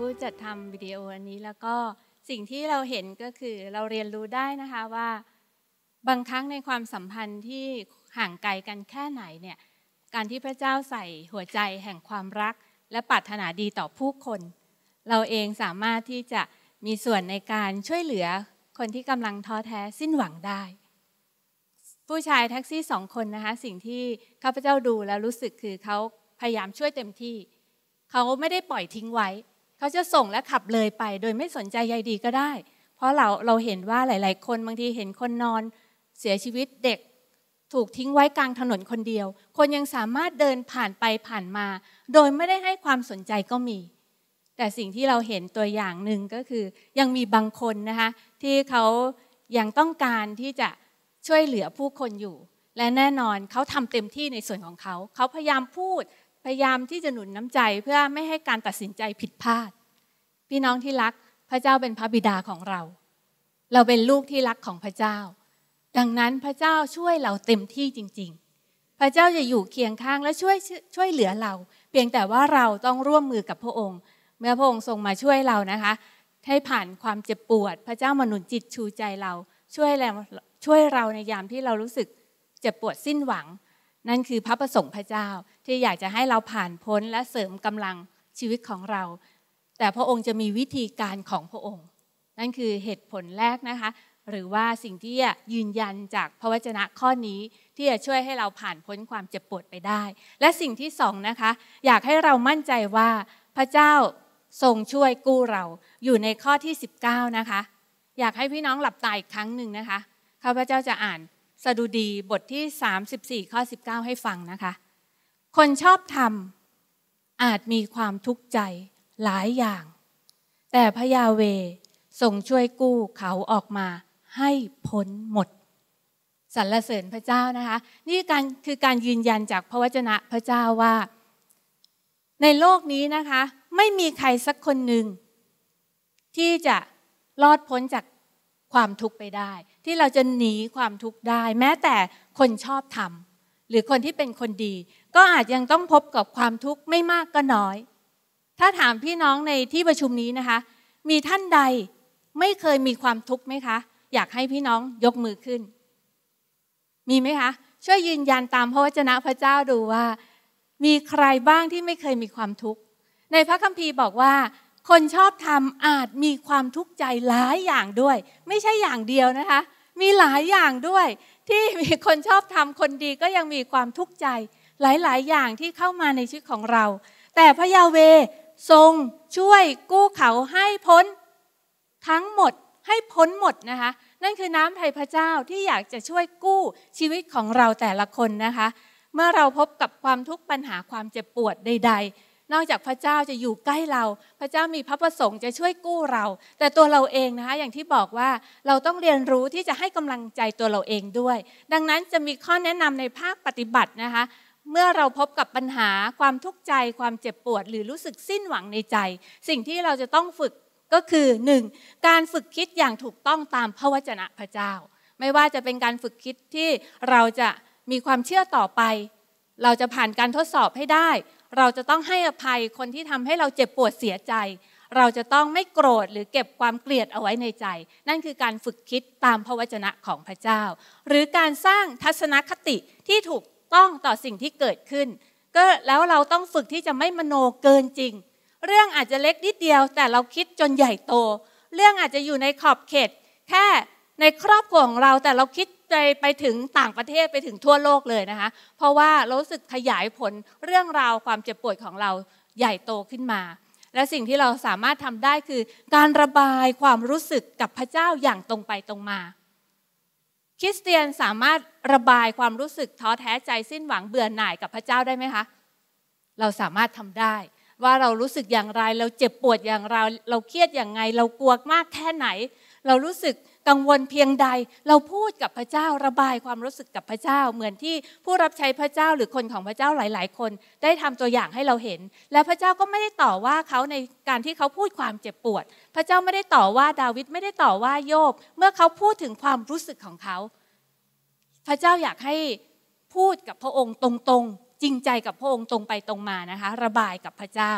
ผู้จัดทำวิดีโออันนี้แล้วก็สิ่งที่เราเห็นก็คือเราเรียนรู้ได้นะคะว่าบางครั้งในความสัมพันธ์ที่ห่างไกลกันแค่ไหนเนี่ยการที่พระเจ้าใส่หัวใจแห่งความรักและปรารถนาดีต่อผู้คนเราเองสามารถที่จะมีส่วนในการช่วยเหลือคนที่กำลังท้อแท้สิ้นหวังได้ผู้ชายแท็กซี่2 คนนะคะสิ่งที่ข้าพเจ้าดูแล้วรู้สึกคือเขาพยายามช่วยเต็มที่เขาไม่ได้ปล่อยทิ้งไว้เขาจะส่งและขับเลยไปโดยไม่สนใจใยดีก็ได้เพราะเราเห็นว่าหลายๆคนบางทีเห็นคนนอนเสียชีวิตเด็กถูกทิ้งไว้กลางถนนคนเดียวคนยังสามารถเดินผ่านไปผ่านมาโดยไม่ได้ให้ความสนใจก็มีแต่สิ่งที่เราเห็นตัวอย่างหนึ่งก็คือยังมีบางคนนะคะที่เขายังต้องการที่จะช่วยเหลือผู้คนอยู่และแน่นอนเขาทำเต็มที่ในส่วนของเขาเขาพยายามพูดพยายามที่จะหนุนน้ำใจเพื่อไม่ให้การตัดสินใจผิดพลาดพี่น้องที่รักพระเจ้าเป็นพระบิดาของเราเราเป็นลูกที่รักของพระเจ้าดังนั้นพระเจ้าช่วยเราเต็มที่จริงๆพระเจ้าจะอยู่เคียงข้างและช่วยเหลือเราเพียงแต่ว่าเราต้องร่วมมือกับพระองค์เมื่อพระองค์ทรงมาช่วยเรานะคะให้ผ่านความเจ็บปวดพระเจ้ามาหนุนจิตชูใจเราช่วยเราในยามที่เรารู้สึกเจ็บปวดสิ้นหวังนั่นคือพระประสงค์พระเจ้าที่อยากจะให้เราผ่านพ้นและเสริมกำลังชีวิตของเราแต่พระองค์จะมีวิธีการของพระองค์นั่นคือเหตุผลแรกนะคะหรือว่าสิ่งที่ยืนยันจากพระวจนะข้อนี้ที่จะช่วยให้เราผ่านพ้นความเจ็บปวดไปได้และสิ่งที่2นะคะอยากให้เรามั่นใจว่าพระเจ้าทรงช่วยกู้เราอยู่ในข้อที่19นะคะอยากให้พี่น้องหลับตาอีกครั้งหนึ่งนะคะข้าพเจ้าจะอ่านสดุดีบทที่34ข้อ19ให้ฟังนะคะคนชอบธรรมอาจมีความทุกข์ใจหลายอย่างแต่พระยาเวห์ทรงช่วยกู้เขาออกมาให้พ้นหมดสรรเสริญพระเจ้านะคะนี่คือการยืนยันจากพระวจนะพระเจ้าว่าในโลกนี้นะคะไม่มีใครสักคนหนึ่งที่จะรอดพ้นจากความทุกข์ไปได้ที่เราจะหนีความทุกข์ได้แม้แต่คนชอบธรรมหรือคนที่เป็นคนดีก็อาจยังต้องพบกับความทุกข์ไม่มากก็น้อยถ้าถามพี่น้องในที่ประชุมนี้นะคะมีท่านใดไม่เคยมีความทุกข์ไหมคะอยากให้พี่น้องยกมือขึ้นมีไหมคะช่วยยืนยันตามพระวจนะพระเจ้าดูว่ามีใครบ้างที่ไม่เคยมีความทุกข์ในพระคัมภีร์บอกว่าคนชอบธรรมอาจมีความทุกข์ใจหลายอย่างด้วยไม่ใช่อย่างเดียวนะคะมีหลายอย่างด้วยที่มีคนชอบธรรมคนดีก็ยังมีความทุกข์ใจหลายๆอย่างที่เข้ามาในชีวิตของเราแต่พระยาเวห์ทรงช่วยกู้เขาให้พ้นทั้งหมดให้พ้นหมดนะคะนั่นคือน้ำพระทัยพระเจ้าที่อยากจะช่วยกู้ชีวิตของเราแต่ละคนนะคะเมื่อเราพบกับความทุกข์ปัญหาความเจ็บปวดใดๆนอกจากพระเจ้าจะอยู่ใกล้เราพระเจ้ามีพระประสงค์จะช่วยกู้เราแต่ตัวเราเองนะคะอย่างที่บอกว่าเราต้องเรียนรู้ที่จะให้กำลังใจตัวเราเองด้วยดังนั้นจะมีข้อแนะนำในภาคปฏิบัตินะคะเมื่อเราพบกับปัญหาความทุกข์ใจความเจ็บปวดหรือรู้สึกสิ้นหวังในใจสิ่งที่เราจะต้องฝึกก็คือ 1. การฝึกคิดอย่างถูกต้องตามพระวจนะพระเจ้าไม่ว่าจะเป็นการฝึกคิดที่เราจะมีความเชื่อต่อไปเราจะผ่านการทดสอบให้ได้เราจะต้องให้อภัยคนที่ทำให้เราเจ็บปวดเสียใจเราจะต้องไม่โกรธหรือเก็บความเกลียดเอาไว้ในใจนั่นคือการฝึกคิดตามพระวจนะของพระเจ้าหรือการสร้างทัศนคติที่ถูกต้องต่อสิ่งที่เกิดขึ้นก็แล้วเราต้องฝึกที่จะไม่มโนเกินจริงเรื่องอาจจะเล็กนิดเดียวแต่เราคิดจนใหญ่โตเรื่องอาจจะอยู่ในขอบเขตแค่ในครอบครัวของเราแต่เราคิดไปถึงต่างประเทศไปถึงทั่วโลกเลยนะคะเพราะว่าเรารู้สึกขยายผลเรื่องราวความเจ็บปวดของเราใหญ่โตขึ้นมาและสิ่งที่เราสามารถทำได้คือการระบายความรู้สึกกับพระเจ้าอย่างตรงไปตรงมาคริสเตียนสามารถระบายความรู้สึกท้อแท้ใจสิ้นหวังเบื่อหน่ายกับพระเจ้าได้ไหมคะเราสามารถทำได้ว่าเรารู้สึกอย่างไรเราเจ็บปวดอย่างไรเราเครียดอย่างไงเรากลัวมากแค่ไหนเรารู้สึกกังวลเพียงใดเราพูดกับพระเจ้าระบายความรู้สึกกับพระเจ้าเหมือนที่ผู้รับใช้พระเจ้าหรือคนของพระเจ้าหลายๆคนได้ทำตัวอย่างให้เราเห็นและพระเจ้าก็ไม่ได้ต่อว่าเขาในการที่เขาพูดความเจ็บปวดพระเจ้าไม่ได้ต่อว่าดาวิดไม่ได้ต่อว่าโยบเมื่อเขาพูดถึงความรู้สึกของเขาพระเจ้าอยากให้พูดกับพระองค์ตรงๆจริงใจกับพระองค์ตรงไปตรงมานะคะระบายกับพระเจ้า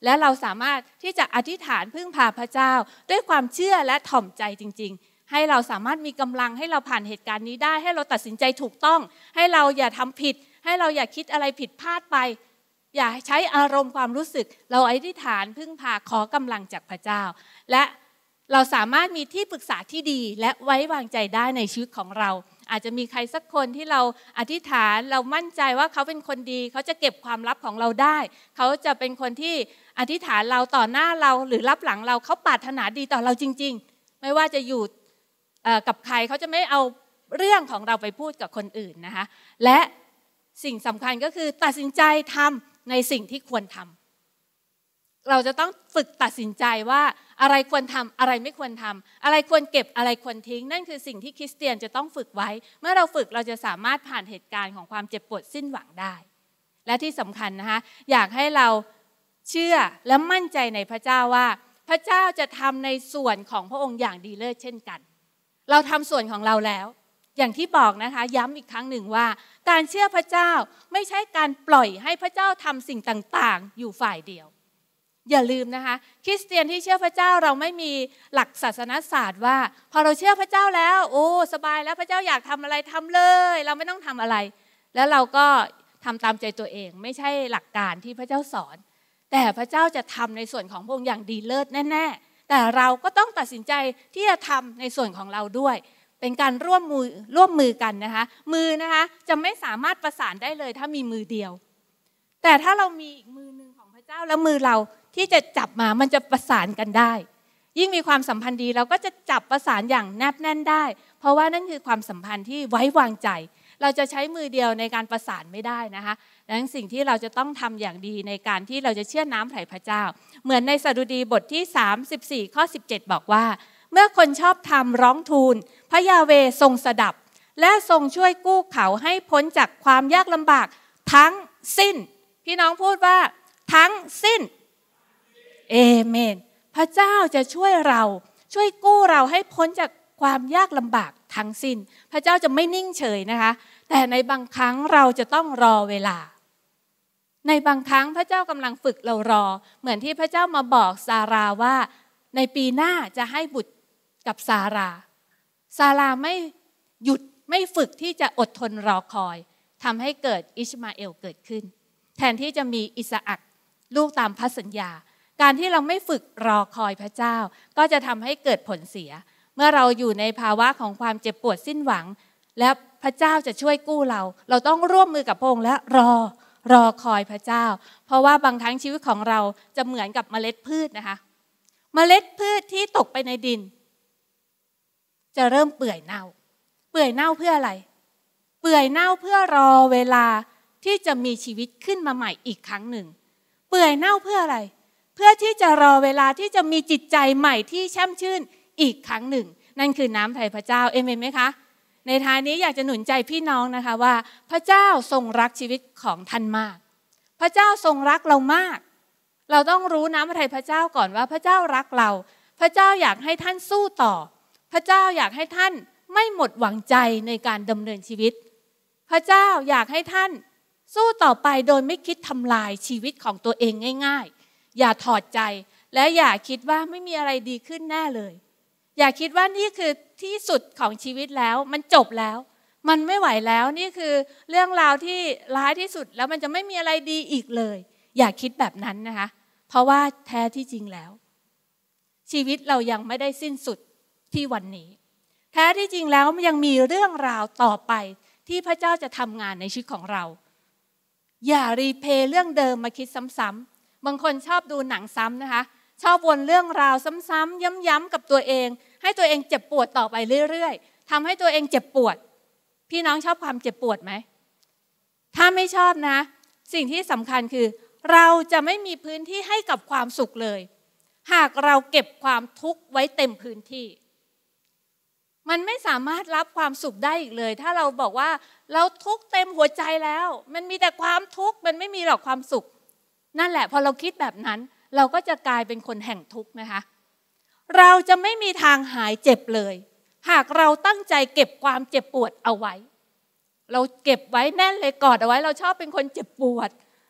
และเราสามารถที่จะอธิษฐานพึ่งพาพระเจ้าด้วยความเชื่อและถ่อมใจจริงๆให้เราสามารถมีกำลังให้เราผ่านเหตุการณ์นี้ได้ให้เราตัดสินใจถูกต้องให้เราอย่าทำผิดให้เราอย่าคิดอะไรผิดพลาดไปอย่าใช้อารมณ์ความรู้สึกเราอธิษฐานพึ่งพาขอกำลังจากพระเจ้าและเราสามารถมีที่ปรึกษาที่ดีและไว้วางใจได้ในชีวิตของเราอาจจะมีใครสักคนที่เราอธิษฐานเรามั่นใจว่าเขาเป็นคนดีเขาจะเก็บความลับของเราได้เขาจะเป็นคนที่อธิษฐานเราต่อหน้าเราหรือรับหลังเราเขาปรารถนาดีต่อเราจริงๆไม่ว่าจะอยู่กับใครเขาจะไม่เอาเรื่องของเราไปพูดกับคนอื่นนะคะและสิ่งสำคัญก็คือตัดสินใจทำในสิ่งที่ควรทำเราจะต้องฝึกตัดสินใจว่าอะไรควรทำอะไรไม่ควรทำอะไรควรเก็บอะไรควรทิ้งนั่นคือสิ่งที่คริสเตียนจะต้องฝึกไว้เมื่อเราฝึกเราจะสามารถผ่านเหตุการณ์ของความเจ็บปวดสิ้นหวังได้และที่สำคัญนะคะอยากให้เราเชื่อและมั่นใจในพระเจ้าว่าพระเจ้าจะทำในส่วนของพระองค์อย่างดีเลิศเช่นกันเราทำส่วนของเราแล้วอย่างที่บอกนะคะย้ำอีกครั้งหนึ่งว่าการเชื่อพระเจ้าไม่ใช่การปล่อยให้พระเจ้าทำสิ่งต่างๆอยู่ฝ่ายเดียวอย่าลืมนะคะคริสเตียนที่เชื่อพระเจ้าเราไม่มีหลักศาสนศาสตร์ว่าพอเราเชื่อพระเจ้าแล้วโอ้สบายแล้วพระเจ้าอยากทำอะไรทำเลยเราไม่ต้องทำอะไรแล้วเราก็ทำตามใจตัวเองไม่ใช่หลักการที่พระเจ้าสอนแต่พระเจ้าจะทำในส่วนของพระองค์อย่างดีเลิศแน่ๆแต่เราก็ต้องตัดสินใจที่จะทำในส่วนของเราด้วยเป็นการร่วมมือกันนะคะมือนะคะจะไม่สามารถประสานได้เลยถ้ามีมือเดียวแต่ถ้าเรามีอีกมือนึงของพระเจ้าแล้วมือเราที่จะจับมามันจะประสานกันได้ยิ่งมีความสัมพันธ์ดีเราก็จะจับประสานอย่างแนบแน่นได้เพราะว่านั่นคือความสัมพันธ์ที่ไว้วางใจเราจะใช้มือเดียวในการประสานไม่ได้นะคะดังนั้นสิ่งที่เราจะต้องทำอย่างดีในการที่เราจะเชื่อน้ำไถ่พระเจ้าเหมือนในสดุดีบทที่34ข้อ17บอกว่าเมื่อคนชอบธรรมร้องทูลพระยาเวห์ทรงสดับและทรงช่วยกู้เขาให้พ้นจากความยากลำบากทั้งสิ้นพี่น้องพูดว่าทั้งสิ้นเอเมนพระเจ้าจะช่วยเราช่วยกู้เราให้พ้นจากความยากลำบากทั้งสิ้นพระเจ้าจะไม่นิ่งเฉยนะคะแต่ในบางครั้งเราจะต้องรอเวลาในบางครั้งพระเจ้ากำลังฝึกเรารอเหมือนที่พระเจ้ามาบอกซาราว่าในปีหน้าจะให้บุตรกับซาราไม่หยุดไม่ฝึกที่จะอดทนรอคอยทำให้เกิดอิชมาเอลเกิดขึ้นแทนที่จะมีอิสอัคลูกตามพันธสัญญาการที่เราไม่ฝึกรอคอยพระเจ้าก็จะทำให้เกิดผลเสียเมื่อเราอยู่ในภาวะของความเจ็บปวดสิ้นหวังและพระเจ้าจะช่วยกู้เราต้องร่วมมือกับพระองค์และรอคอยพระเจ้าเพราะว่าบางครั้งชีวิตของเราจะเหมือนกับเมล็ดพืชนะคะเมล็ดพืชที่ตกไปในดินจะเริ่มเปื่อยเน่าเพื่ออะไรเปื่อยเน่าเพื่อรอเวลาที่จะมีชีวิตขึ้นมาใหม่อีกครั้งหนึ่งเปื่อยเน่าเพื่ออะไรเพื่อที่จะรอเวลาที่จะมีจิตใจใหม่ที่แช่มชื่นอีกครั้งหนึ่งนั่นคือน้ำไถ่พระเจ้าเอเมนไหมคะในท้ายนี้อยากจะหนุนใจพี่น้องนะคะว่าพระเจ้าทรงรักชีวิตของท่านมากพระเจ้าทรงรักเรามากเราต้องรู้น้ำไถ่พระเจ้าก่อนว่าพระเจ้ารักเราพระเจ้าอยากให้ท่านสู้ต่อพระเจ้าอยากให้ท่านไม่หมดหวังใจในการดำเนินชีวิตพระเจ้าอยากให้ท่านสู้ต่อไปโดยไม่คิดทำลายชีวิตของตัวเองง่ายๆอย่าถอดใจและอย่าคิดว่าไม่มีอะไรดีขึ้นแน่เลยอย่าคิดว่านี่คือที่สุดของชีวิตแล้วมันจบแล้วมันไม่ไหวแล้วนี่คือเรื่องราวที่ร้ายที่สุดแล้วมันจะไม่มีอะไรดีอีกเลยอย่าคิดแบบนั้นนะคะเพราะว่าแท้ที่จริงแล้วชีวิตเรายังไม่ได้สิ้นสุดที่วันนี้แท้ที่จริงแล้วยังมีเรื่องราวต่อไปที่พระเจ้าจะทำงานในชีวิตของเราอย่ารีเพย์เรื่องเดิมมาคิดซ้ำๆบางคนชอบดูหนังซ้ำนะคะชอบวนเรื่องราวซ้ำๆย้ำๆกับตัวเองให้ตัวเองเจ็บปวดต่อไปเรื่อยๆทำให้ตัวเองเจ็บปวดพี่น้องชอบความเจ็บปวดไหมถ้าไม่ชอบนะสิ่งที่สำคัญคือเราจะไม่มีพื้นที่ให้กับความสุขเลยหากเราเก็บความทุกข์ไว้เต็มพื้นที่มันไม่สามารถรับความสุขได้อีกเลยถ้าเราบอกว่าเราทุกข์เต็มหัวใจแล้วมันมีแต่ความทุกข์มันไม่มีหรอกความสุขนั่นแหละพอเราคิดแบบนั้นเราก็จะกลายเป็นคนแห่งทุกข์นะคะเราจะไม่มีทางหายเจ็บเลยหากเราตั้งใจเก็บความเจ็บปวดเอาไว้เราเก็บไว้แน่นเลยกอดเอาไว้เราชอบเป็นคนเจ็บปวด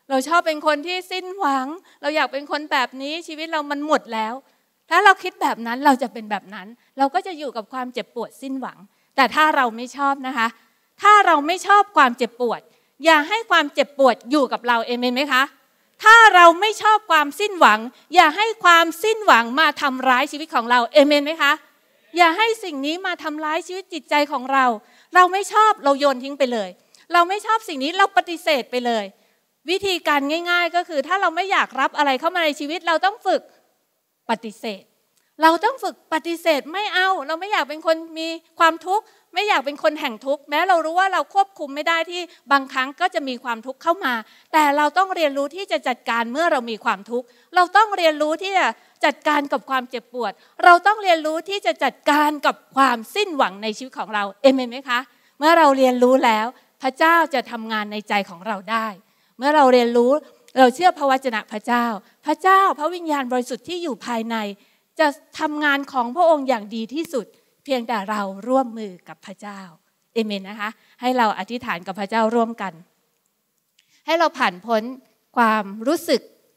เราชอบเป็นคนที่สิ้นหวังเราอยากเป็นคนแบบนี้ชีวิตเรามันหมดแล้วถ้าเราคิดแบบนั้นเราจะเป็นแบบนั้นเราก็จะอยู่กับความเจ็บปวดสิ้นหวังแต่ถ้าเราไม่ชอบนะคะถ้าเราไม่ชอบความเจ็บปวดอย่าให้ความเจ็บปวดอยู่กับเราเอเมนไหมคะถ้าเราไม่ชอบความสิ้นหวังอย่าให้ความสิ้นหวังมาทำร้ายชีวิตของเราเอเมนไหมคะอย่าให้สิ่งนี้มาทำร้ายชีวิตจิตใจของเราเราไม่ชอบเราโยนทิ้งไปเลยเราไม่ชอบสิ่งนี้เราปฏิเสธไปเลยวิธีการง่ายๆก็คือถ้าเราไม่อยากรับอะไรเข้ามาในชีวิตเราต้องฝึกปฏิเสธเราต้องฝึกปฏิเสธไม่เอาเราไม่อยากเป็นคนมีความทุกข์ไม่อยากเป็นคนแห่งทุกข์แม้เรารู้ว่าเราควบคุมไม่ได้ที่บางครั้งก็จะมีความทุกข์เข้ามาแต่เราต้องเรียนรู้ที่จะจัดการเมื่อเรามีความทุกข์เราต้องเรียนรู้ที่จะจัดการกับความเจ็บปวดเราต้องเรียนรู้ที่จะจัดการกับความสิ้นหวังในชีวิตของเราเอเมนไหมคะเมื่อเราเรียนรู้แล้วพระเจ้าจะทำงานในใจของเราได้เมื่อเราเรียนรู้เราเชื่อพระวจนะพระเจ้าพระเจ้าพระวิญญาณบริสุทธิ์ที่อยู่ภายในจะทำงานของพระองค์อย่างดีที่สุดเพียงแต่เราร่วมมือกับพระเจ้าเอเมนนะคะให้เราอธิษฐานกับพระเจ้าร่วมกันให้เราผ่านพ้นความรู้สึก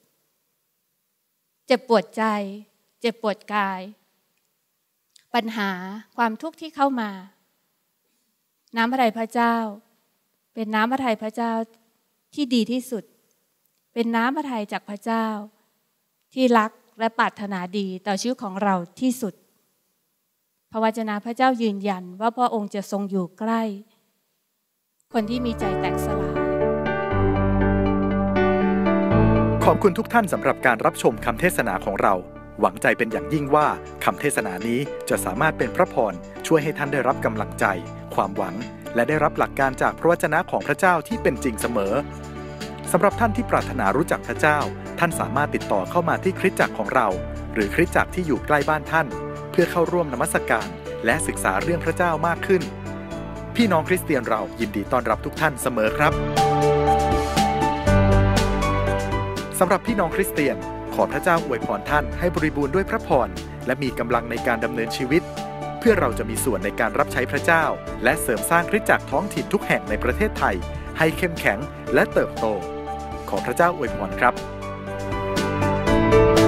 เจ็บปวดใจเจ็บปวดกายปัญหาความทุกข์ที่เข้ามาน้ำพระทัยพระเจ้าเป็นน้ำพระทัยพระเจ้าที่ดีที่สุดเป็นน้ำพระทัยจากพระเจ้าที่รักและปรารถนาดีต่อชีวิตของเราที่สุดพระวจนะพระเจ้ายืนยันว่าพระองค์จะทรงอยู่ใกล้คนที่มีใจแตกสลายขอบคุณทุกท่านสำหรับการรับชมคำเทศนาของเราหวังใจเป็นอย่างยิ่งว่าคำเทศนานี้จะสามารถเป็นพระพรช่วยให้ท่านได้รับกำลังใจความหวังและได้รับหลักการจากพระวจนะของพระเจ้าที่เป็นจริงเสมอสำหรับท่านที่ปรารถนารู้จักพระเจ้าท่านสามารถติดต่อเข้ามาที่คริสตจักรของเราหรือคริสตจักรที่อยู่ใกล้บ้านท่านเพื่อเข้าร่วมนมัสการและศึกษาเรื่องพระเจ้ามากขึ้นพี่น้องคริสเตียนเรายินดีต้อนรับทุกท่านเสมอครับสำหรับพี่น้องคริสเตียนขอพระเจ้าอวยพรท่านให้บริบูรณ์ด้วยพระพรและมีกำลังในการดำเนินชีวิตเพื่อเราจะมีส่วนในการรับใช้พระเจ้าและเสริมสร้างคริสตจักรท้องถิ่นทุกแห่งในประเทศไทยให้เข้มแข็งและเติบโตขอพระเจ้าอวยพรครับ